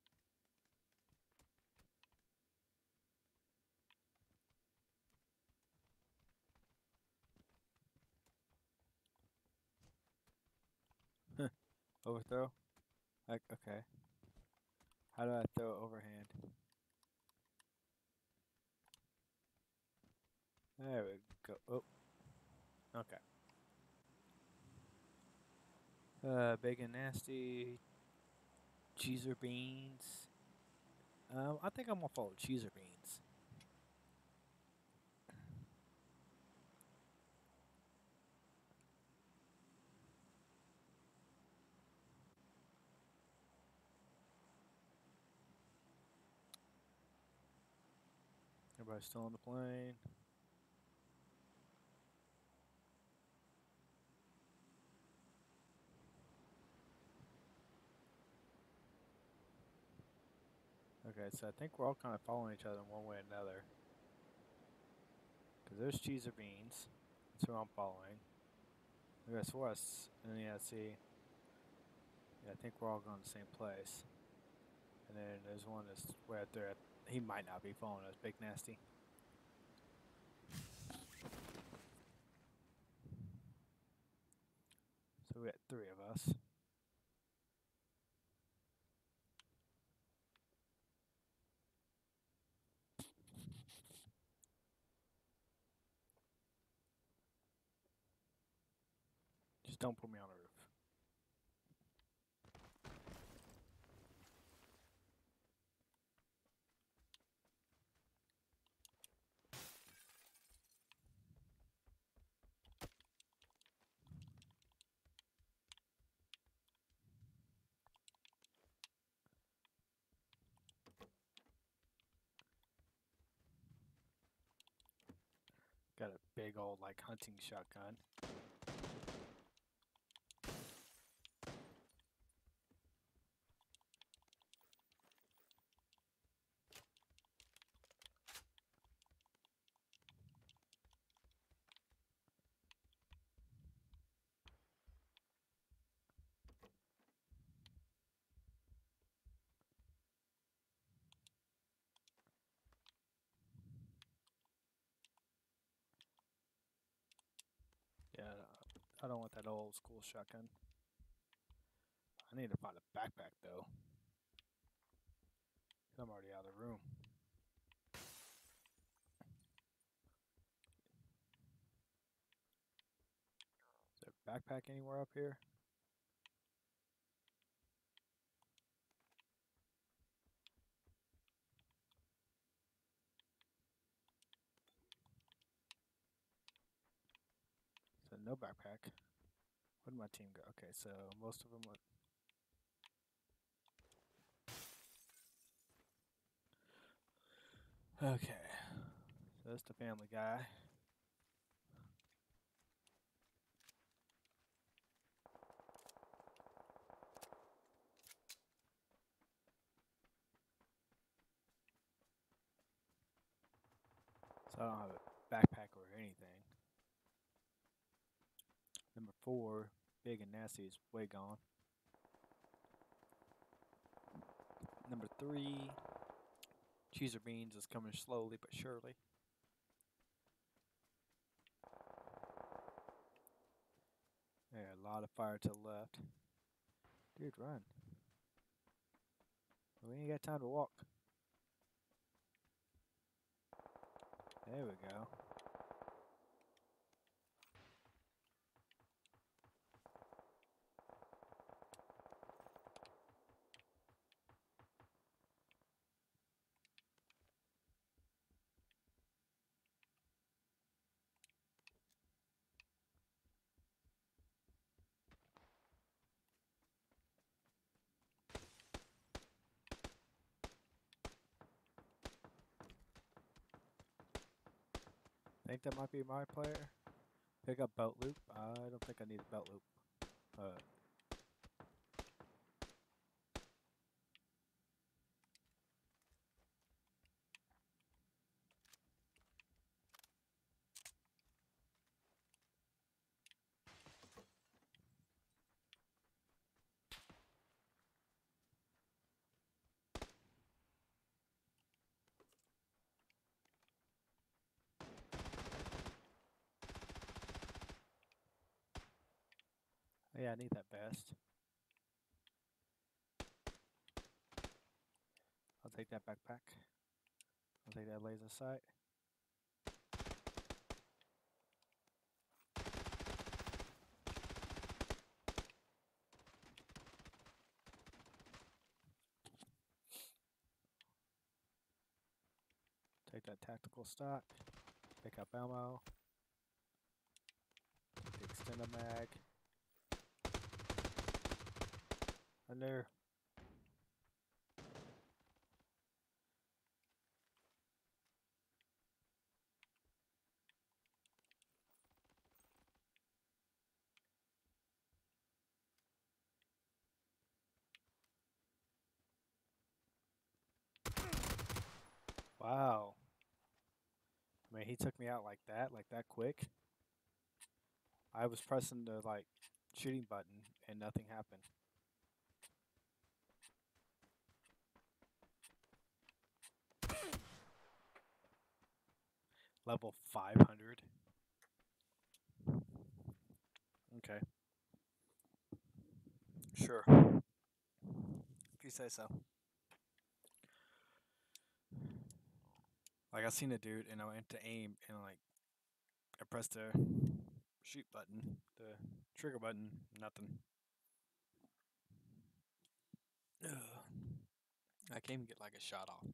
Overthrow? Like, okay. How do I throw overhand? There we go. Oh. Okay. Big and nasty. Cheeser beans. I think I'm gonna follow cheeser beans. Everybody's still on the plane. Okay, so I think we're all kind of following each other in one way or another. Because there's cheeser beans. That's who I'm following. There's us. And yeah, see. Yeah, I think we're all going to the same place. And then there's one that's way out there. He might not be following us. Big Nasty. So we got 3 of us. Just don't put me on the roof. Got a big old like hunting shotgun. Yeah, I don't want that old school shotgun. I need to find a backpack though. I'm already out of the room. Is there a backpack anywhere up here? So no backpack. Where did my team go? Okay, so most of them went. Okay, so that's the family guy. So I don't have a backpack or anything. Number 4, Big and Nasty is way gone. Number 3, Cheeser Beans is coming slowly but surely. Yeah, a lot of fire to the left. Dude, run. We ain't got time to walk. There we go. Think that might be my player. pick up belt loop? I don't think I need a belt loop. Yeah, I need that vest. I'll take that backpack. I'll take that laser sight. Take that tactical stock. Pick up ammo. Take the extended mag. Under. Wow. I mean, he took me out like that quick. I was pressing the like shooting button and nothing happened. Level 500. Okay. Sure. If you say so. Like I seen a dude and I went to aim and like I pressed the shoot button, the trigger button, nothing. Ugh. I can't even get like a shot off.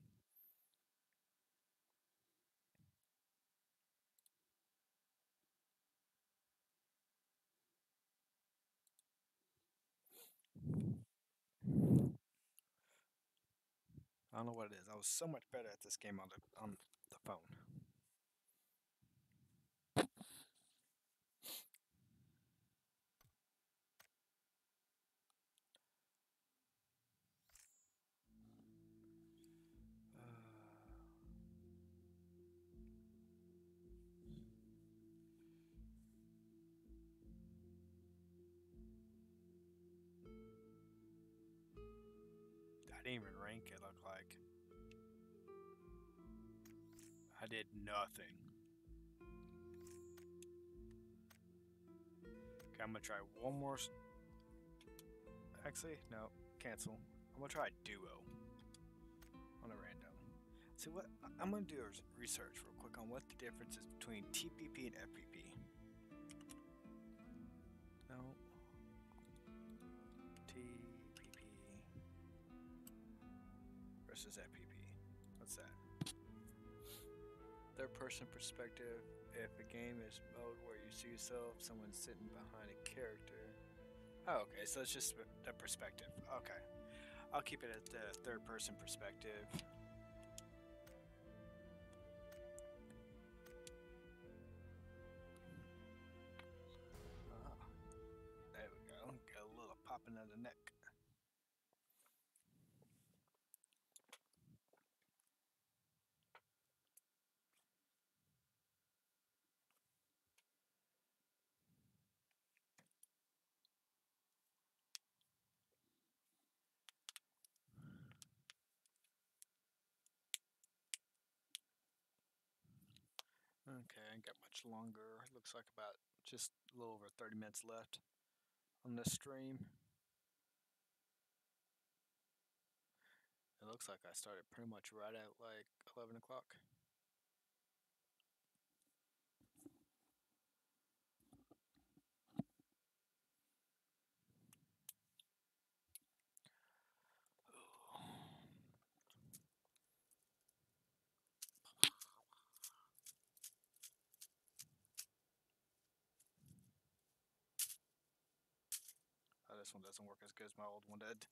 I don't know what it is. I was so much better at this game on the phone. I didn't even rank it. Look like I did nothing. Okay, I'm gonna try one more. Actually, no, cancel. I'm gonna try a duo on a random. See what I'm gonna do is research real quick on what the difference is between TPP and FPP. No. TPP versus FPP. What's that? Third person perspective. If a game is mode where you see yourself, someone sitting behind a character. Oh, okay, so it's just the perspective. Okay. I'll keep it at the third person perspective. Ah, there we go. Got a little popping of the neck. Okay, I ain't got much longer. Looks like about just a little over 30 minutes left on this stream. It looks like I started pretty much right at like 11 o'clock. Oh, this one doesn't work as good as my old one did.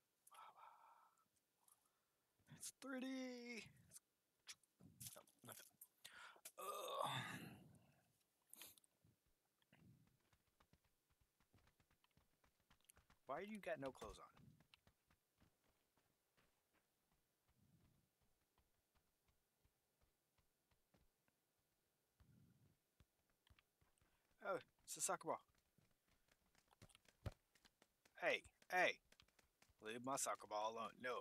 It's 3D. Oh, nothing. Why do you got no clothes on? Oh, it's a soccer ball. Hey, hey! Leave my soccer ball alone. No.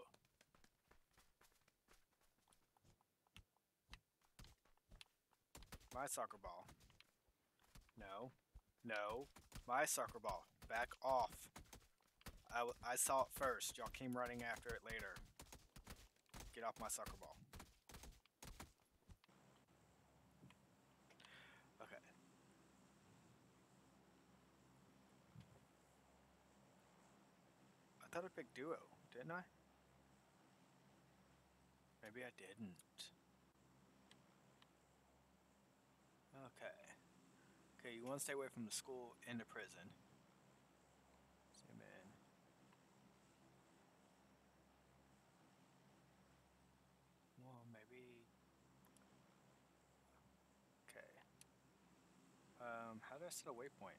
My soccer ball. No. No. My soccer ball. Back off. I saw it first. Y'all came running after it later. Get off my soccer ball. Okay. I thought I picked duo, didn't I? Maybe I didn't. Okay. Okay, you want to stay away from the school and the prison. Zoom in. Well, maybe. Okay. How do I set a waypoint?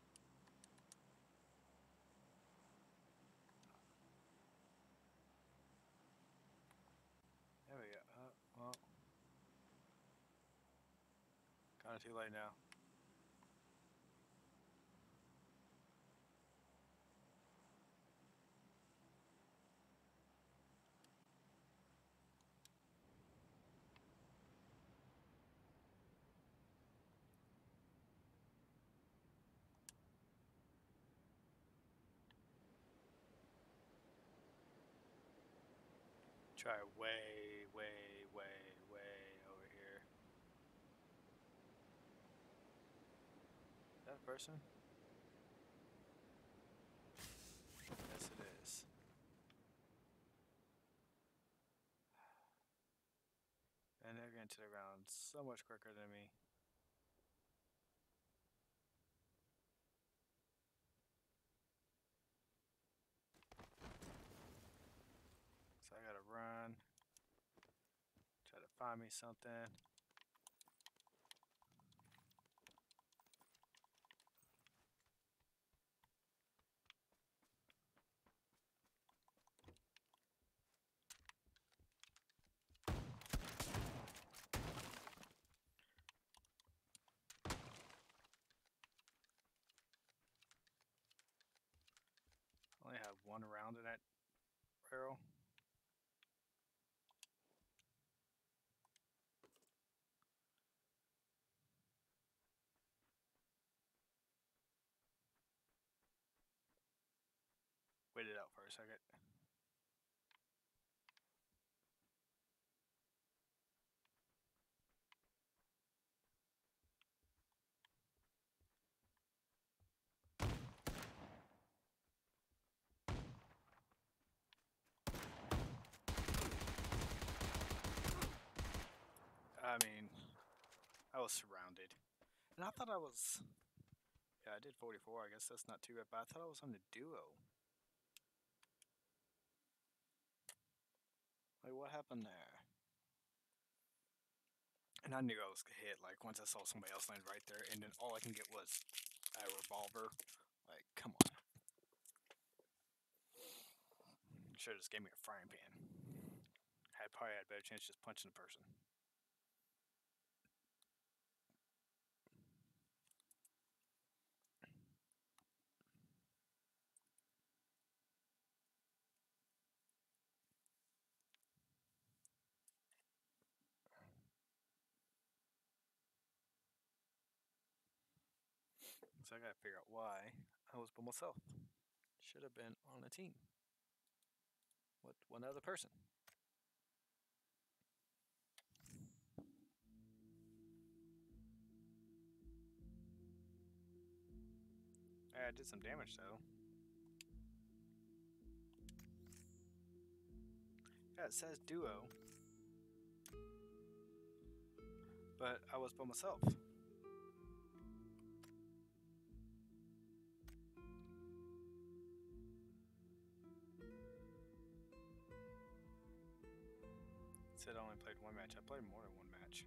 There we go. Well. Kind of too late now. Try way, way, way, way over here. Is that a person? Yes, it is. And they're getting to the ground so much quicker than me. So I gotta run. Try to find me something. Only have one round in that barrel. Wait it out for a second. I mean, I was surrounded. And I thought I was... Yeah, I did 44. I guess that's not too bad, but I thought I was on the duo. Like, what happened there? And I knew I was hit, like, once I saw somebody else land right there, and then all I can get was a revolver. Like, come on. Should've just gave me a frying pan. I probably had a better chance just punching the person. So I gotta figure out why I was by myself. Should have been on a team with one other person. I did some damage though. Yeah, it says duo, but I was by myself. It said I only played one match. I played more than one match.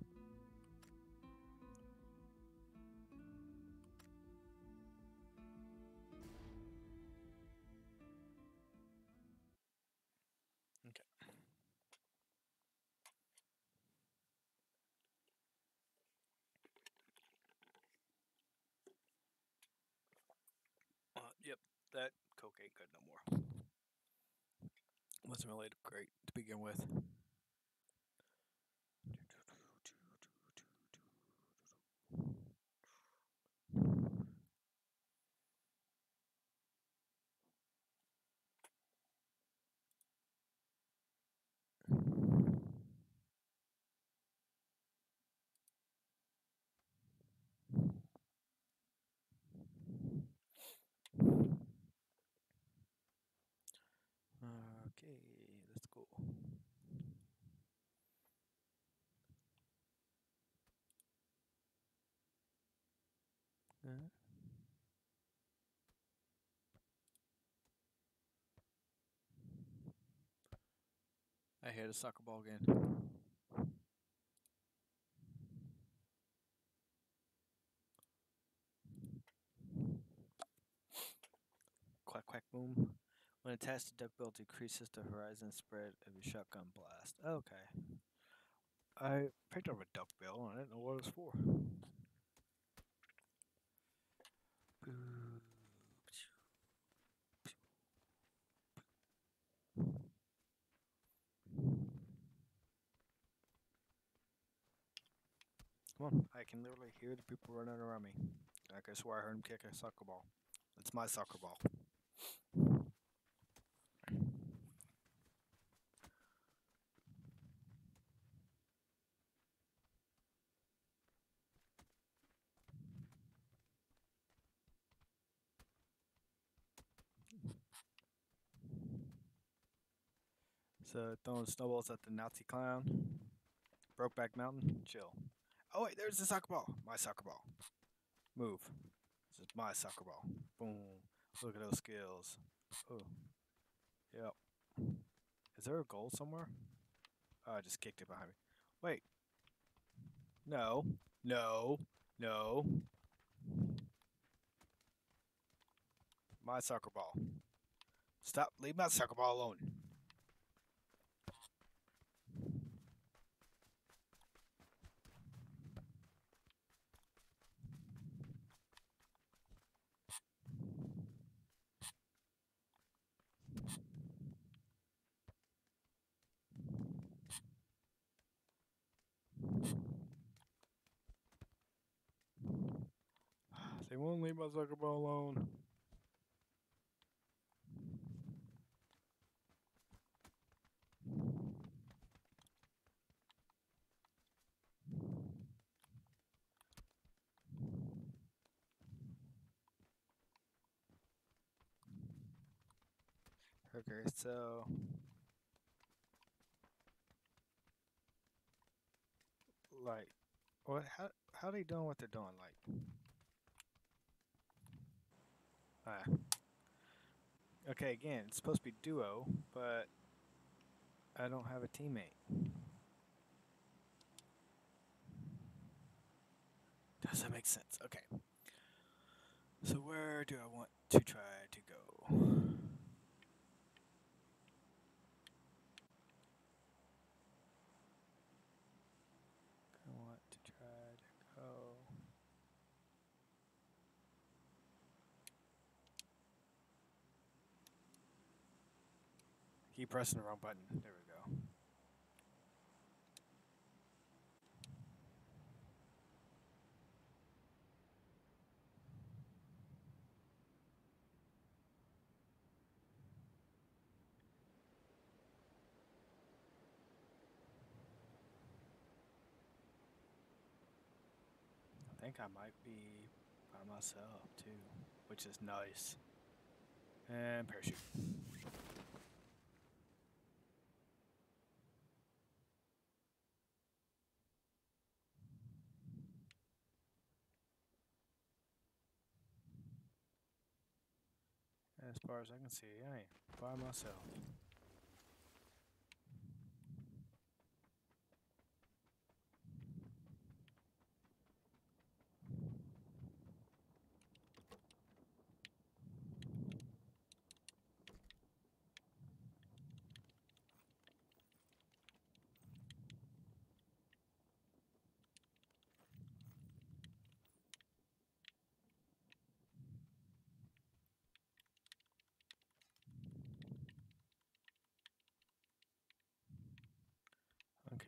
that Coke ain't good no more. Wasn't really great to begin with. Okay, that's cool. I hit a soccer ball again. Quack quack boom. When attached to duckbill, decreases the horizon spread of your shotgun blast. Okay. I picked up a duckbill and I didn't know what it was for. Come on, I can literally hear the people running around me. I could swear I heard him kick a soccer ball. It's my soccer ball. So throwing snowballs at the Nazi clown. Brokeback Mountain, chill. Oh wait, there's the soccer ball. My soccer ball. Move. This is my soccer ball. Boom. Look at those skills. Oh. Yep. Is there a goal somewhere? Oh, I just kicked it behind me. Wait. No. No. No. My soccer ball. Stop. Leave my soccer ball alone. They won't leave my soccer ball alone. Okay, so like, what? How they doing what they're doing? Like, okay, again, it's supposed to be duo, but I don't have a teammate. Does that make sense? Okay. So where do I want to try to go? I want to try to go. Keep pressing the wrong button. There we go. I think I might be by myself too, which is nice. And parachute. As far as I can see, I ain't by myself.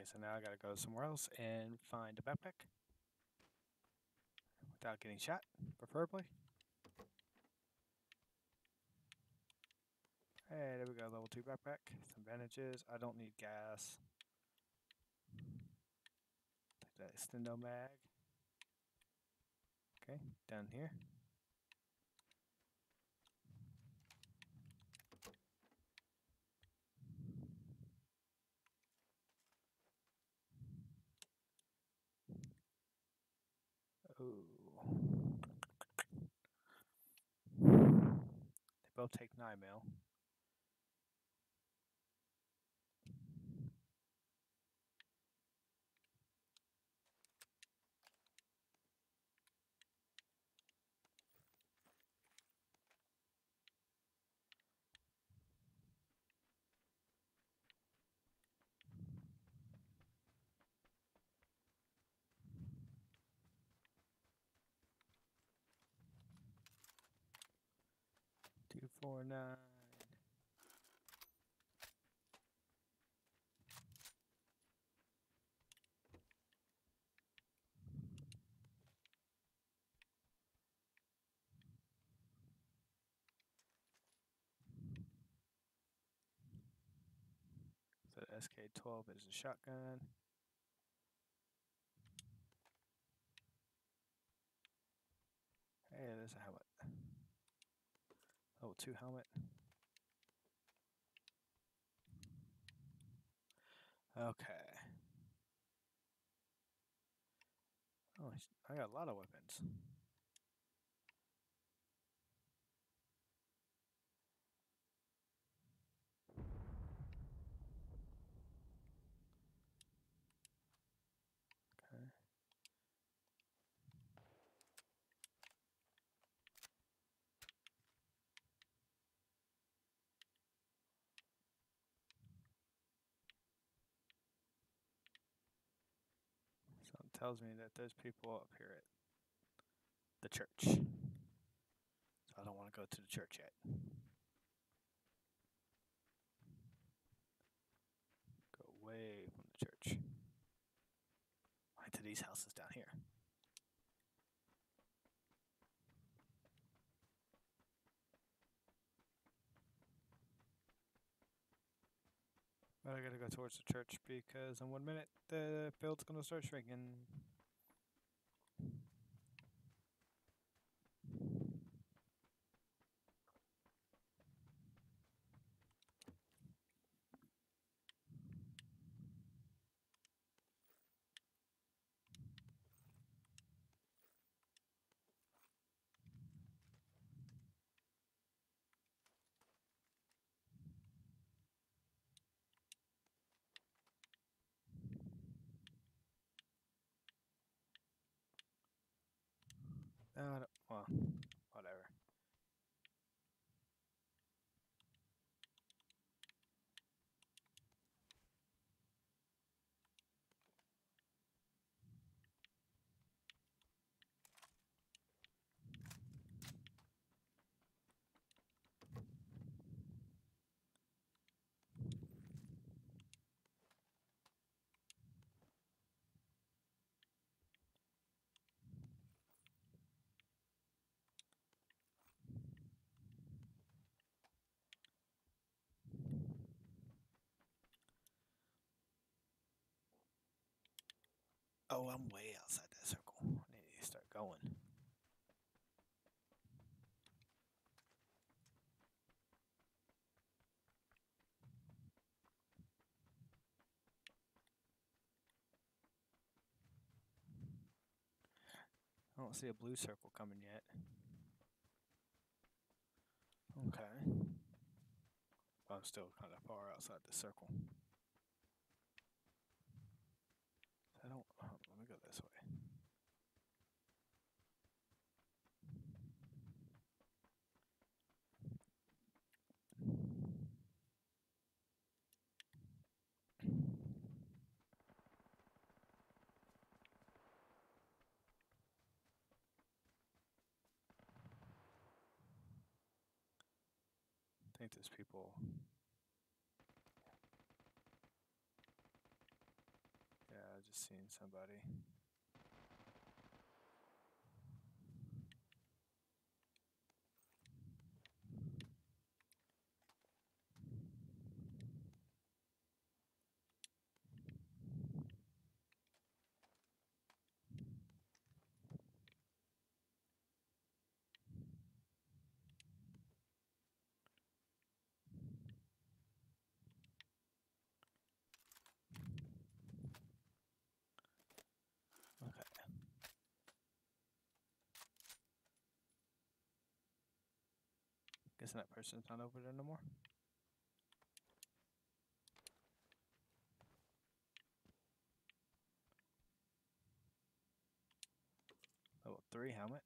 so now I gotta go somewhere else and find a backpack. Without getting shot, preferably. Hey, there we go, level 2 backpack. Some bandages. I don't need gas. Take that extendo mag. Okay, down here. Oh. They both take 9 mil. Two, 4, 9. So the SK12 is a shotgun. Hey, there's a helmet. Level 2 helmet. Okay. Oh, I got a lot of weapons. Okay. Something tells me that there's people up here at the church. So I don't want to go to the church yet. Go away from the church. Right to these houses down here. But I gotta go towards the church because in 1 minute the field's gonna start shrinking. Well, whatever. Oh, I'm way outside that circle. I need to start going. I don't see a blue circle coming yet. Okay. I'm still kind of far outside the circle. I don't. Let me go this way. I think there's people. just seen somebody. Okay. Guessing that person's not over there no more. Level 3 helmet.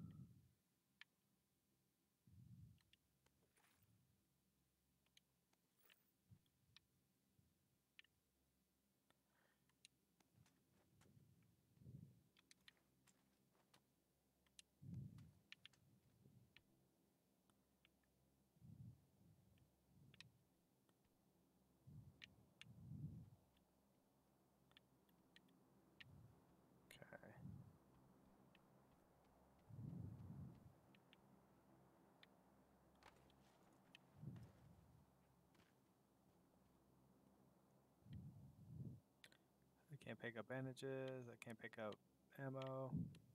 Okay. I can't pick up bandages. I can't pick up ammo.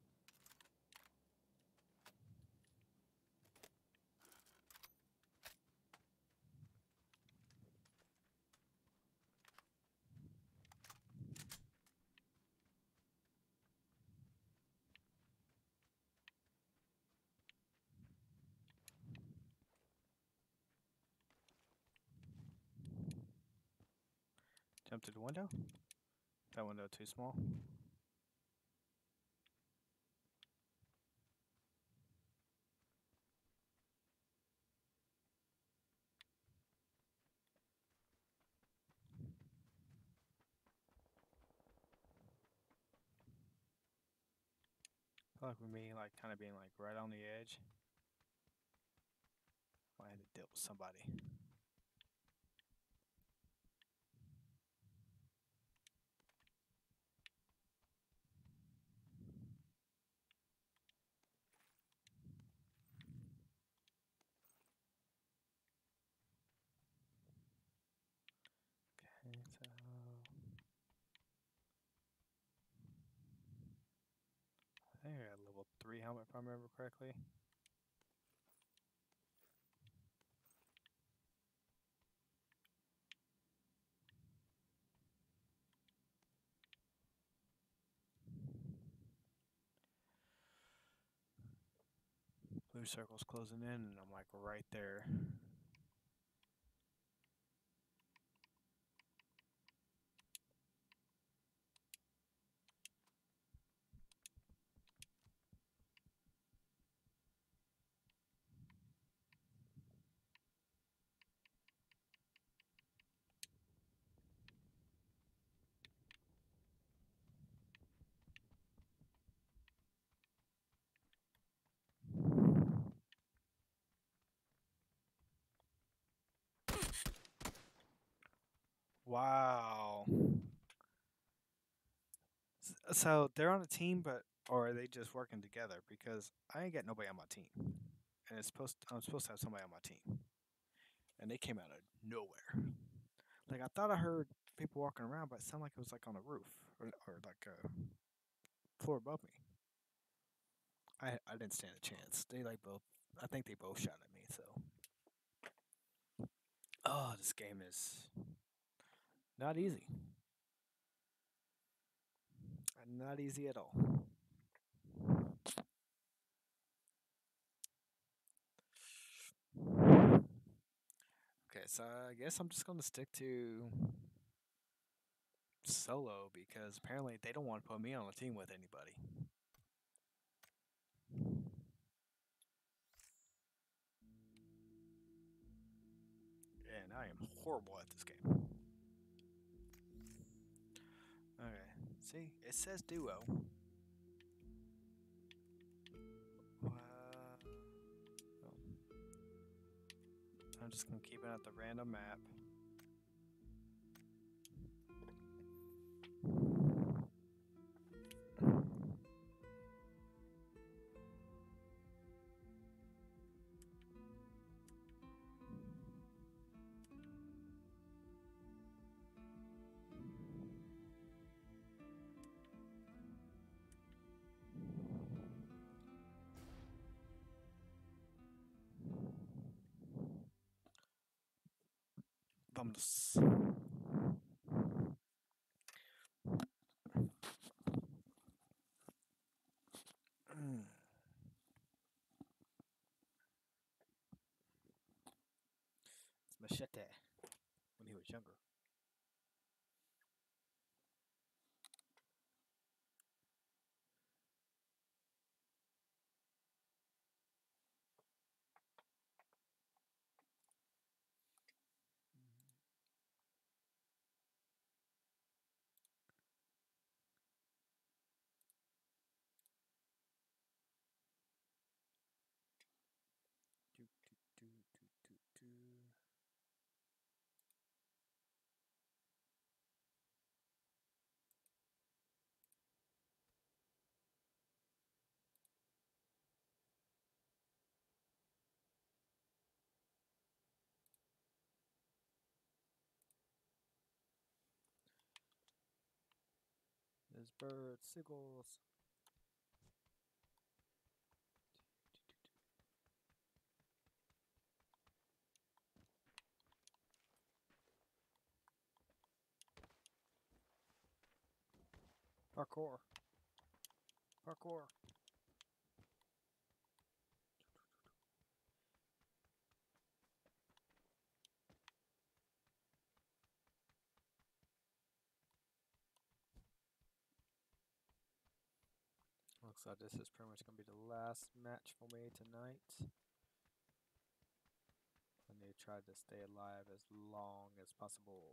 Jump to the window. That window too small. I feel like we're being like kind of being like right on the edge. Might have to deal with somebody. Okay, so I think I got a level 3 helmet if I remember correctly. Blue circle's closing in, and I'm like right there. Wow. So they're on a team, but or are they just working together? Because I ain't got nobody on my team, and I'm supposed to have somebody on my team, and they came out of nowhere. Like I thought I heard people walking around, but it sounded like it was like on a roof or like a floor above me. I didn't stand a chance. They like both. I think they both shot at me. So, oh, this game is not easy. Not easy at all. Okay, so I guess I'm just gonna stick to solo because apparently they don't want to put me on a team with anybody. And I am horrible at this game. Okay, see, it says duo. Uh, oh. I'm just gonna keep it at the random map. Vamos. It's Machete when he was younger. Do, do, do, do, do, do. There's birds, seagulls. Parkour. Parkour. Looks like this is pretty much going to be the last match for me tonight. I need to try to stay alive as long as possible.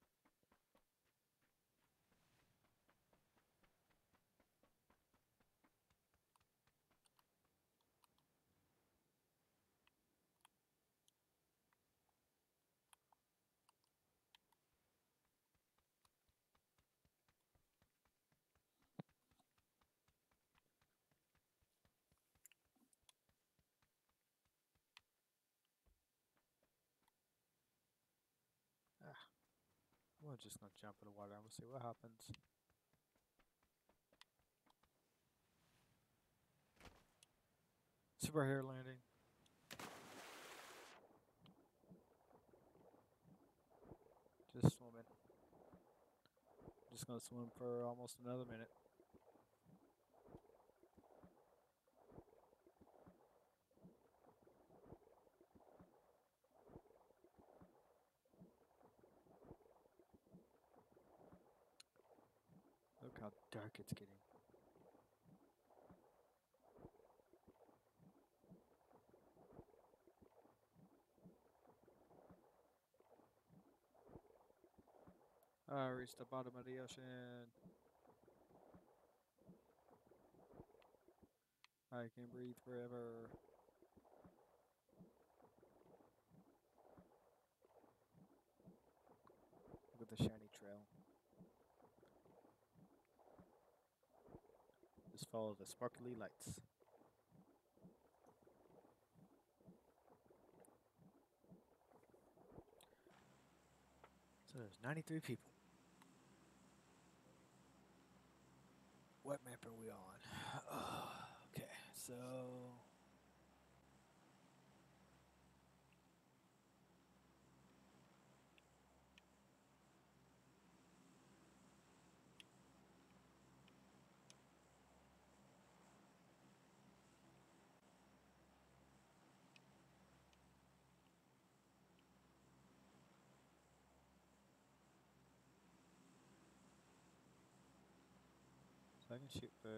I'm just going to jump in the water. I'm going to see what happens. Superhero landing. Just swimming. Just going to swim for almost another minute. Look how dark it's getting. I reached the bottom of the ocean. I can breathe forever. Look at the shiny trail. Just follow the sparkly lights. So there's 93 people. What map are we on? Okay, so I can shoot for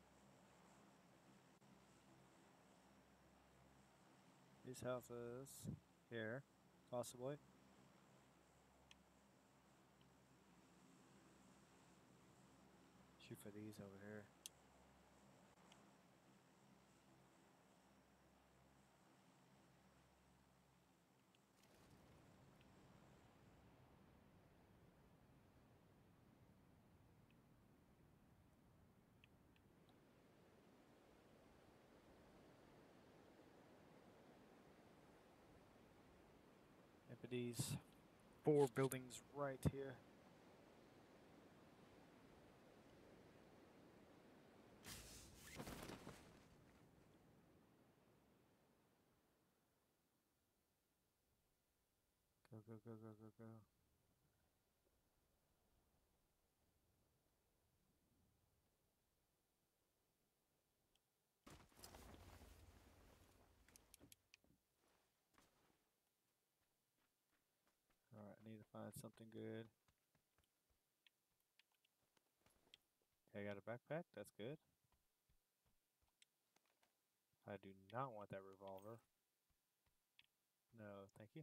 these houses here, possibly. Shoot for these over here. And for these 4 buildings right here. Go, go, go, go, go, go. Alright, I need to find something good. Okay, I got a backpack. That's good. I do not want that revolver. No, thank you.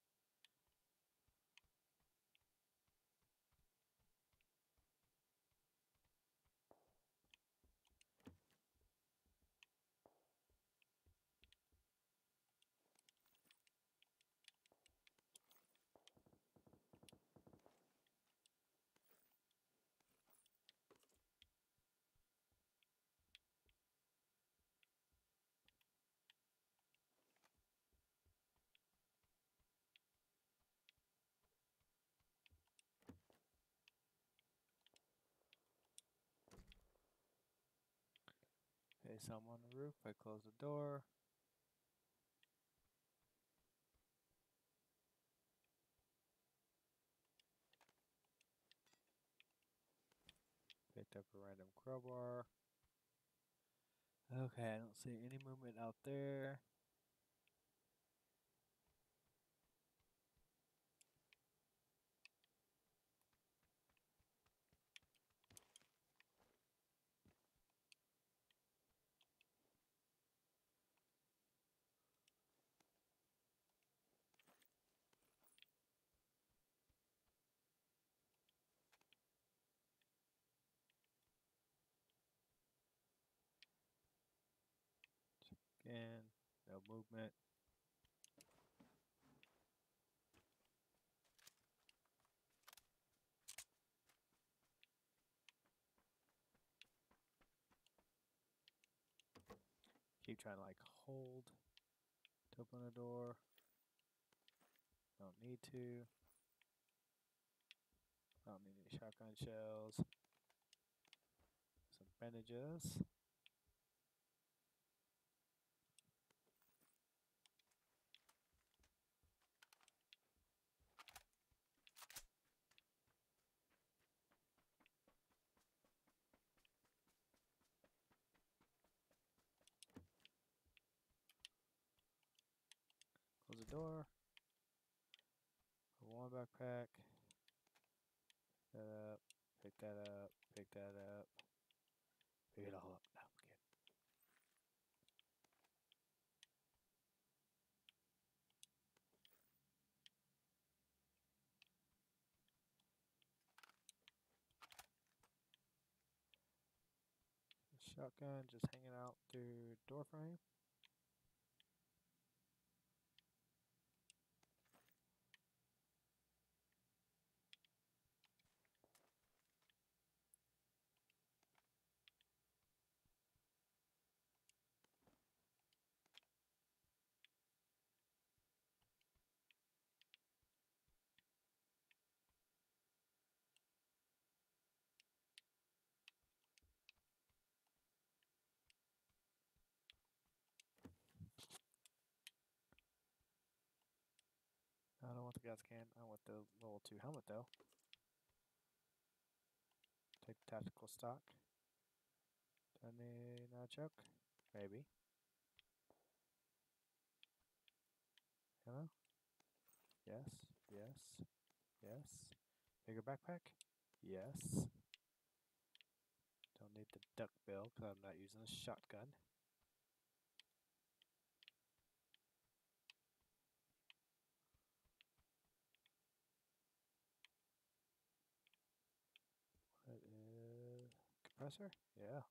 Okay, so I'm on the roof. I close the door. Picked up a random crowbar. Okay, I don't see any movement out there. Again, no movement. Keep trying to like hold to open the door. Don't need to. Don't need any shotgun shells. Some bandages. Close the door. Put one backpack. Pick that up. Pick that up. Pick that up. Pick it all up. No, again. Shotgun just hanging out through door frame. I don't want the gas can. I want the level 2 helmet though. Take the tactical stock. Do I need a choke? Maybe. Hello? Yes, yes, yes. Bigger backpack? Yes. Don't need the duck bill because I'm not using a shotgun. What is compressor? Yeah.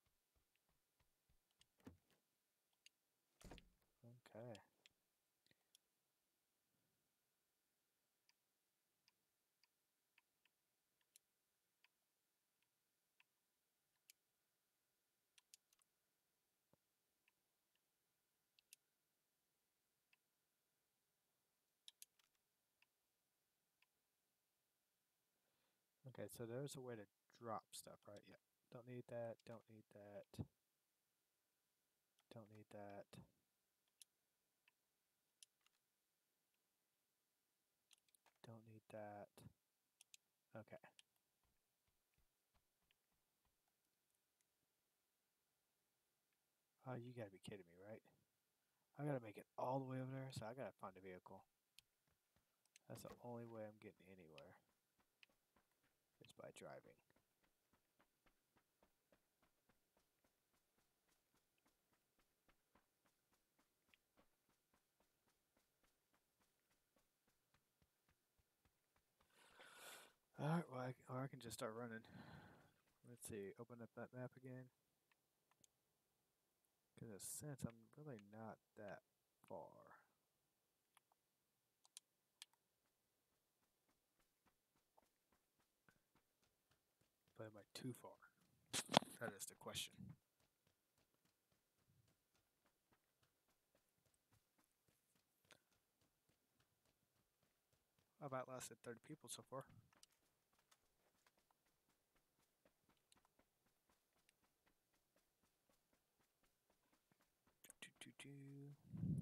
Okay. Okay, so there's a way to drop stuff, right? Yeah. Don't need that, don't need that. Don't need that. Okay. Oh, you gotta be kidding me, right? I gotta make it all the way over there, so I gotta find a vehicle. That's the only way I'm getting anywhere. Is by driving. Alright, well, or I can just start running. Let's see, open up that map again. Because in a sense, I'm really not that far. But am I too far? That is the question. I've outlasted 30 people so far. Do.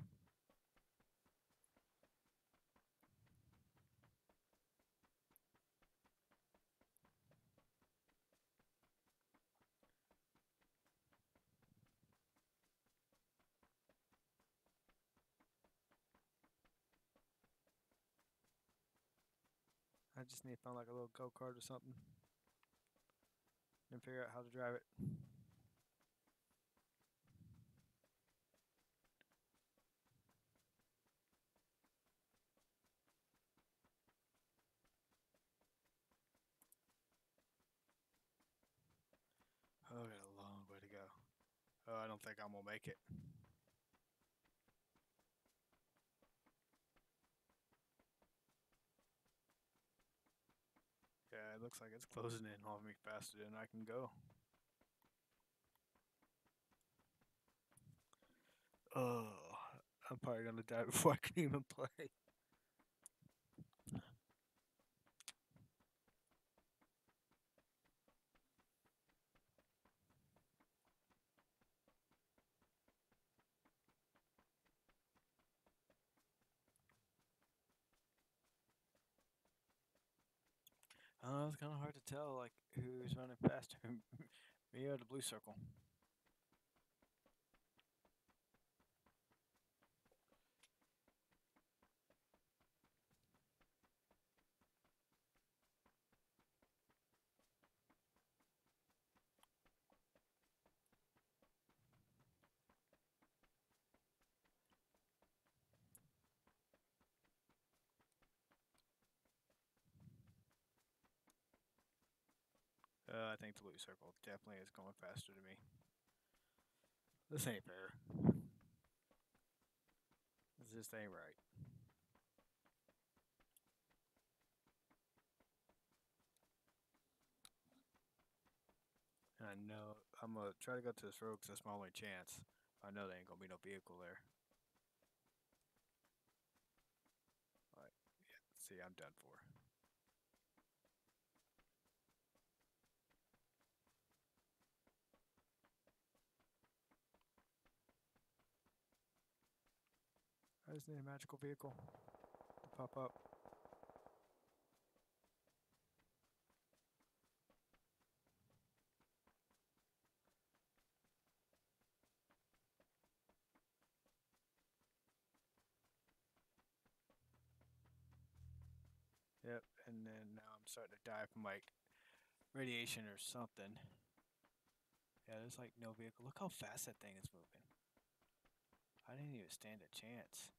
I just need to find like a little go-kart or something. And figure out how to drive it. Oh, I got a long way to go. Oh, I don't think I'm gonna make it. Yeah, it looks like it's closing in on me faster than I can go. Oh, I'm probably gonna die before I can even play. It's kind of hard to tell like who's running faster, me or the blue circle. I think the blue circle definitely is going faster than me. This ain't fair. This just ain't right. And I know I'm gonna try to go to this road because that's my only chance. I know there ain't gonna be no vehicle there. Alright, yeah, see, I'm done for. I just need a magical vehicle to pop up. Yep, and then now I'm starting to die from like radiation or something. Yeah, there's like no vehicle. Look how fast that thing is moving. I didn't even stand a chance.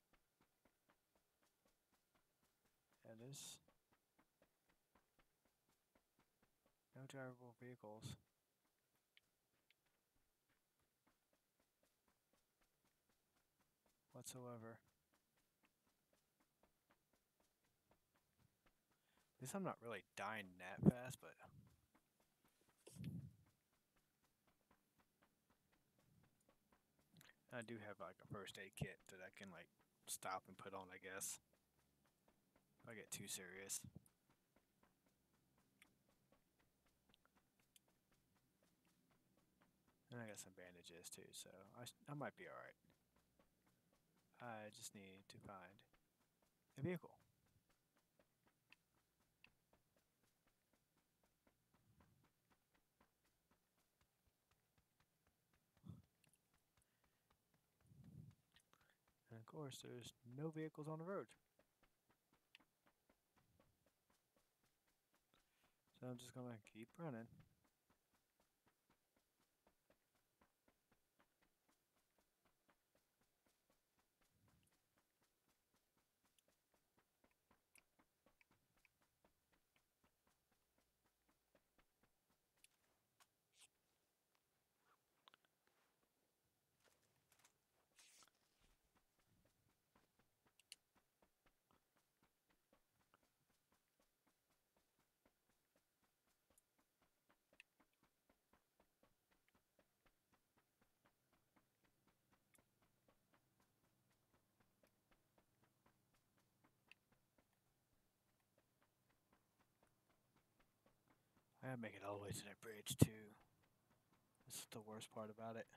Yeah, there's no drivable vehicles whatsoever. At least I'm not really dying that fast, but I do have like a first aid kit that I can like stop and put on, I guess. If I get too serious. And I got some bandages too, so I might be alright. I just need to find a vehicle. course, there's no vehicles on the road. So I'm just gonna keep running. I gotta make it all the way to that bridge too. This is the worst part about it.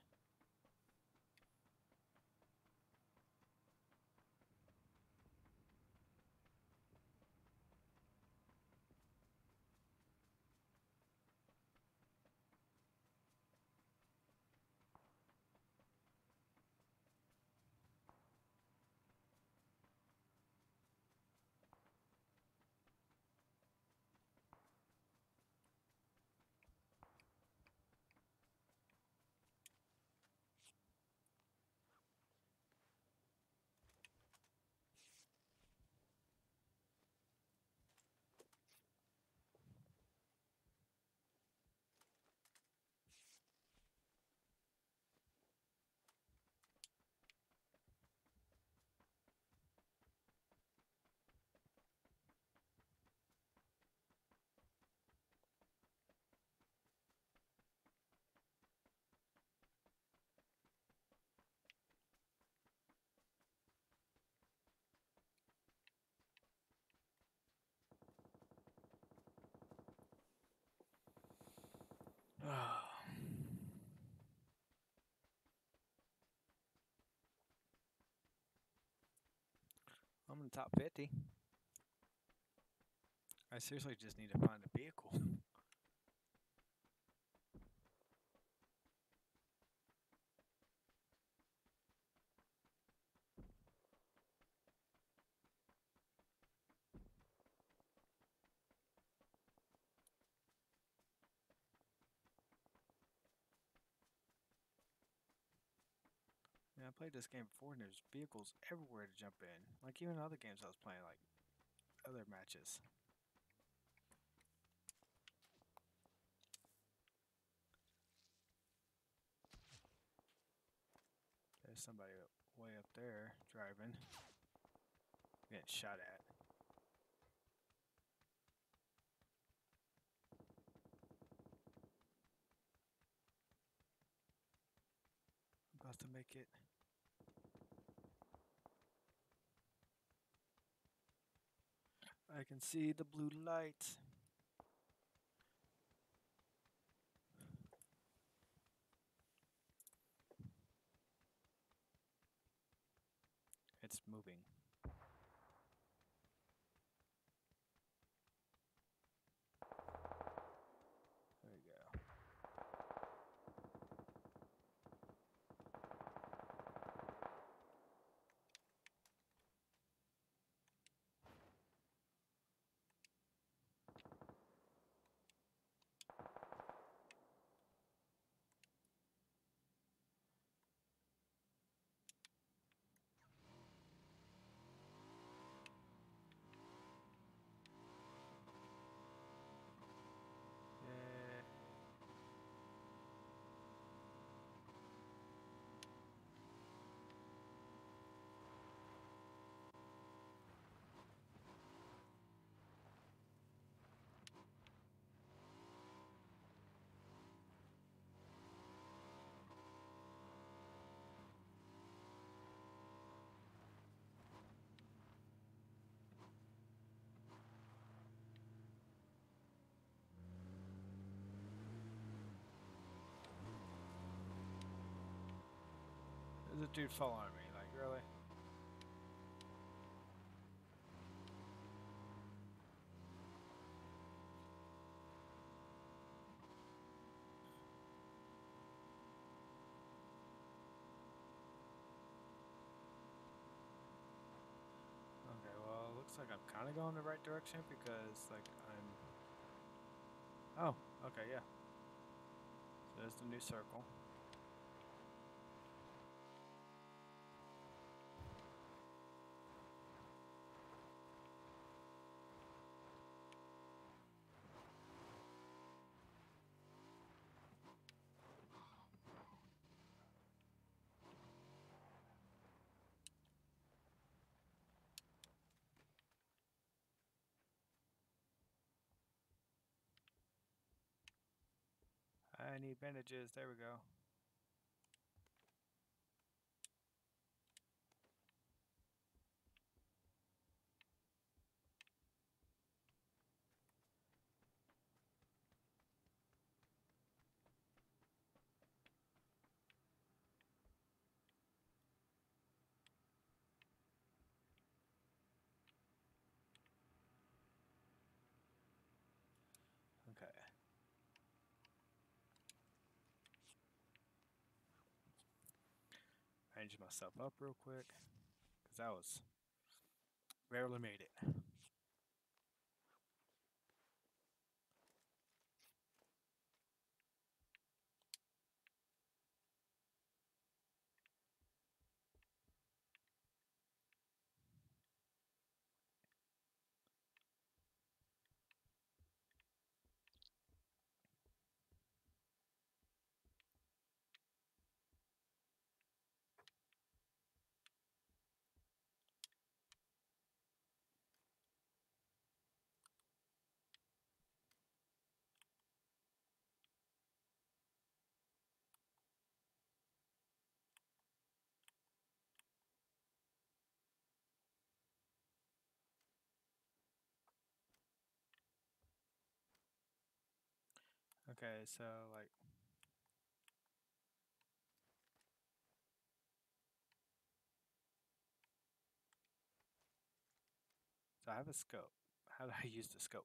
I'm in the top 50. I seriously just need to find a vehicle. Yeah, I played this game before and there's vehicles everywhere to jump in. Like even other games I was playing, like other matches. There's somebody way up there driving. Getting shot at. About to make it. I can see the blue light. It's moving. There you go. Yeah. There's a dude following me, like really? kind of going the right direction because, like, I'm. Oh, okay, yeah. So there's the new circle. I need bandages. There we go. Okay. Range myself up real quick because that was barely made it. Okay, so like. So I have a scope. How do I use the scope?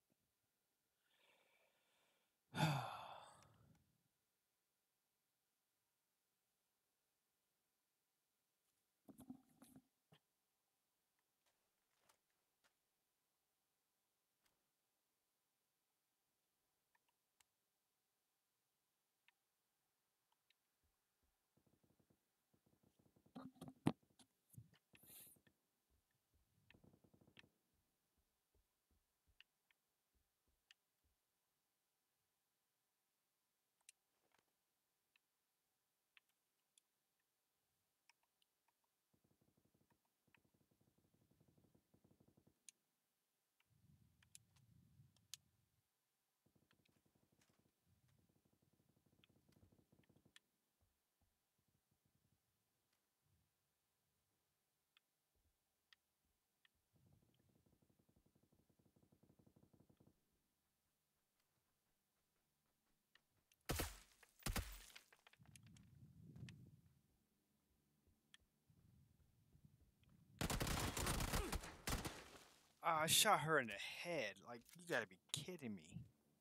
I shot her in the head. Like, you gotta be kidding me.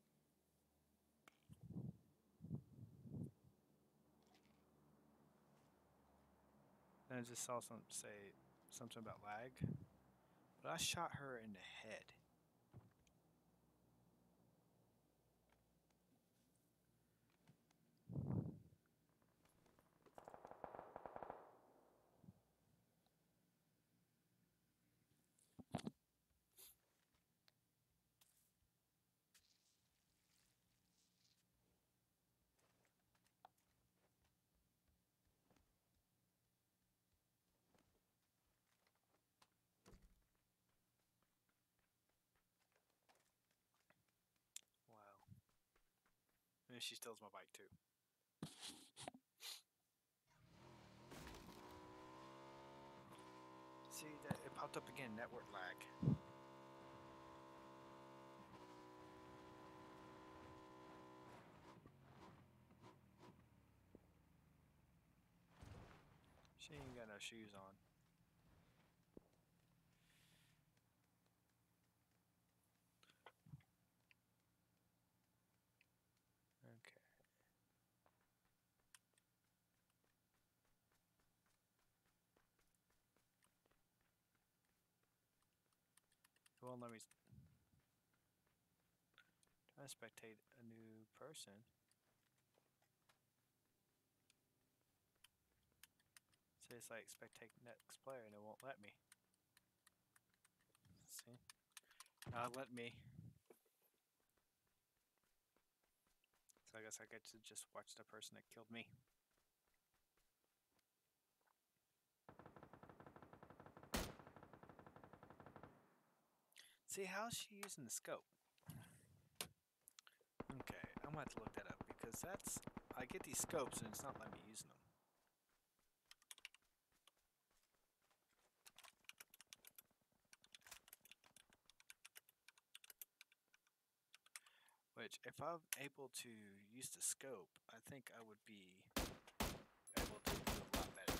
And I just saw something about lag. But I shot her in the head. Wow. And she steals my bike too. See, that it popped up again, network lag. She ain't got no shoes on. Okay. Well, won't let me try to spectate a new person. So it's like spectate next player and it won't let me. See? Let me. So I guess I get to just watch the person that killed me. See, how's she using the scope? Okay, I'm gonna have to look that up because that's... I get these scopes and it's not letting me using them. Which, if I'm able to use the scope, I think I would be able to do a lot better.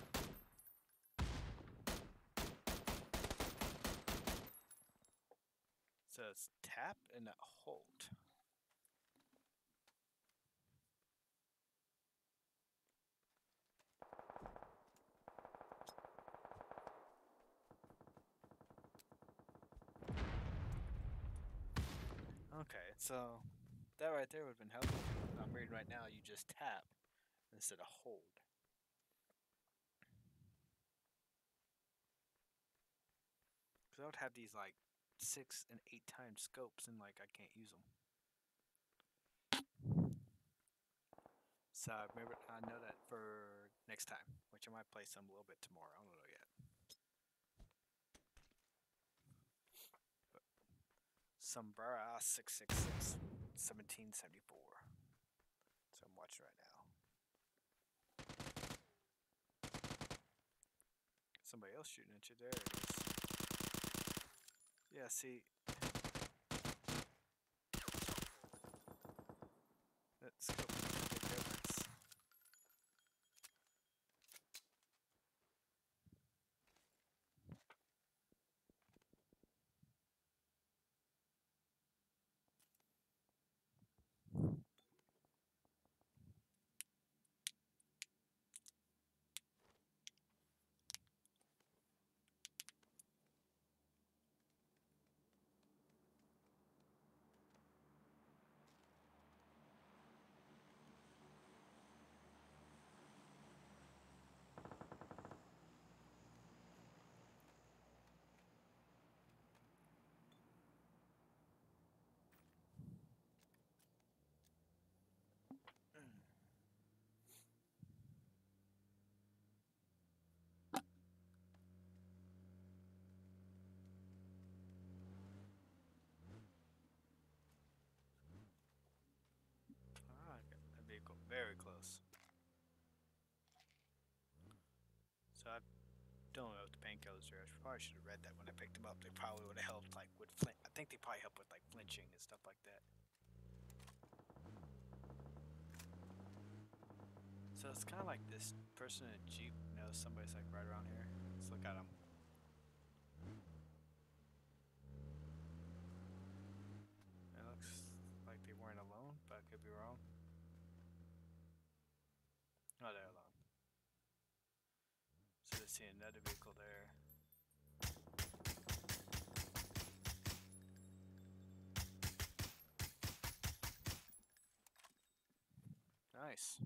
So it's tap and hold. Okay, so that right there would have been helpful. I'm reading right now, you just tap instead of hold. Because I would have these like 6 and 8 times scopes and like I can't use them. So I know that for next time, which I might play some a little bit tomorrow. I don't know yet. But Sombra 666 1774. So I'm watching right now. Somebody else shooting at you. There it is. Yeah, see. That scope makes a big difference. Ah, I got that vehicle very close. So I don't know if the painkillers are. I probably should have read that when I picked them up. They probably would have helped, like with I think they probably help with like flinching and stuff like that. So it's kind of like this person in a Jeep knows somebody's like right around here. Let's look at them. It looks like they weren't alone, but I could be wrong. Oh, they're alone. So they see another vehicle there. Nice.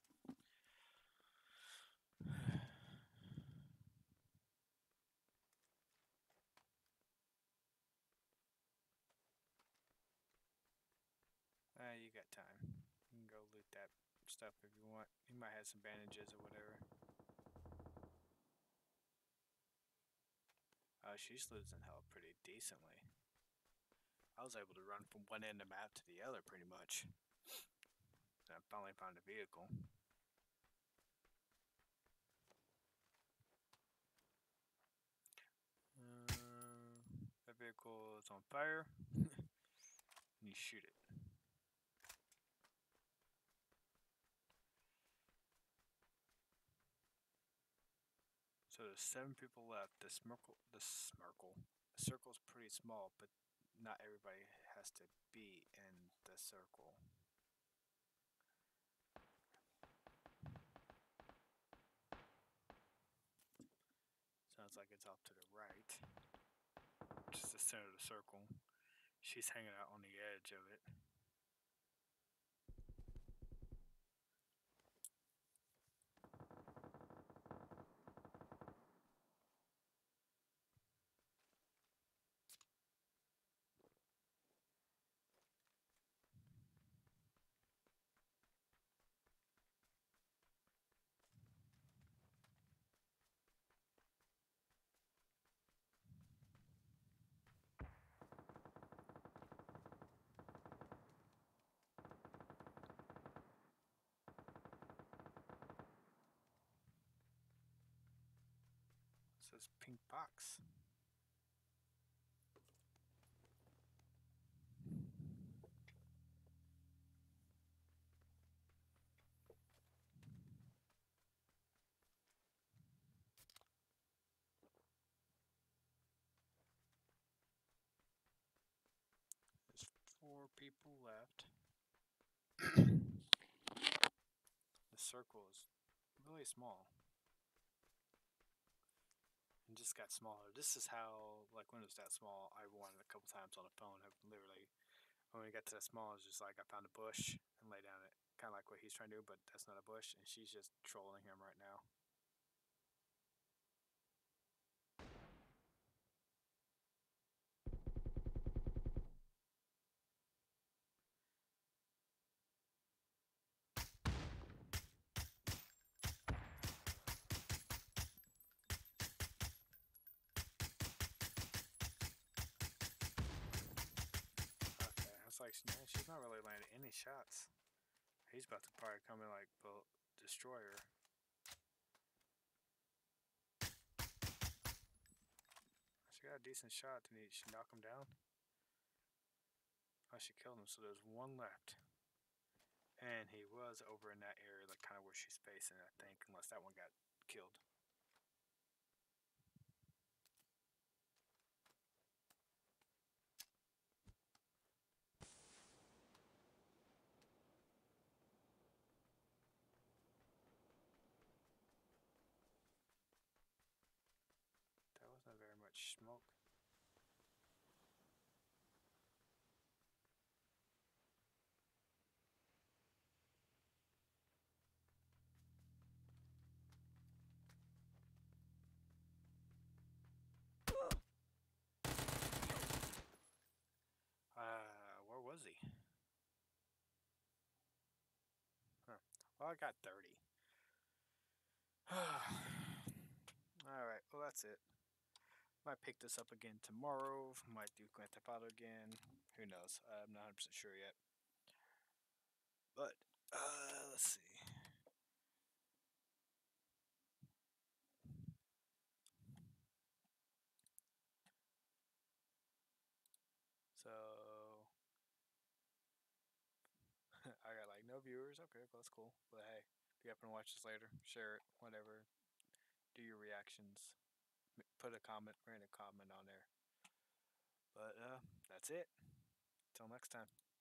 You got time. You can go loot that stuff if you want. You might have some bandages or whatever. She's losing health pretty decently. I was able to run from one end of the map to the other pretty much. I finally found a vehicle. That vehicle is on fire. You shoot it. So there's 7 people left. The circle's pretty small, but not everybody has to be in the circle. Sounds like it's off to the right. just the center of the circle. She's hanging out on the edge of it. It says pink box. There's 4 people left. The circle is really small. And just got smaller. This is how, like, when it was that small, I won it a couple times on the phone. I've literally, when we got to that small, it's just like I found a bush and lay down it. Kind of like what he's trying to do, but that's not a bush. And she's just trolling him right now. Okay, it's like she's not really landing any shots. He's about to probably come in like destroy her. She got a decent shot. Did she knock him down? Oh, she killed him. So there's 1 left. And he was over in that area, like kind of where she's facing, I think, unless that one got killed. That wasn't very much smoke. Where was he? Huh. Well, I got 30. Alright, well that's it. Might pick this up again tomorrow. Might do Grand Theft Auto again. Who knows? I'm not 100% sure yet. But, let's see. So, I got like no viewers. Okay, well, that's cool. But hey, if you happen to watch this later, share it, whatever. Do your reactions. Put a comment, random comment on there. But that's it. Till next time.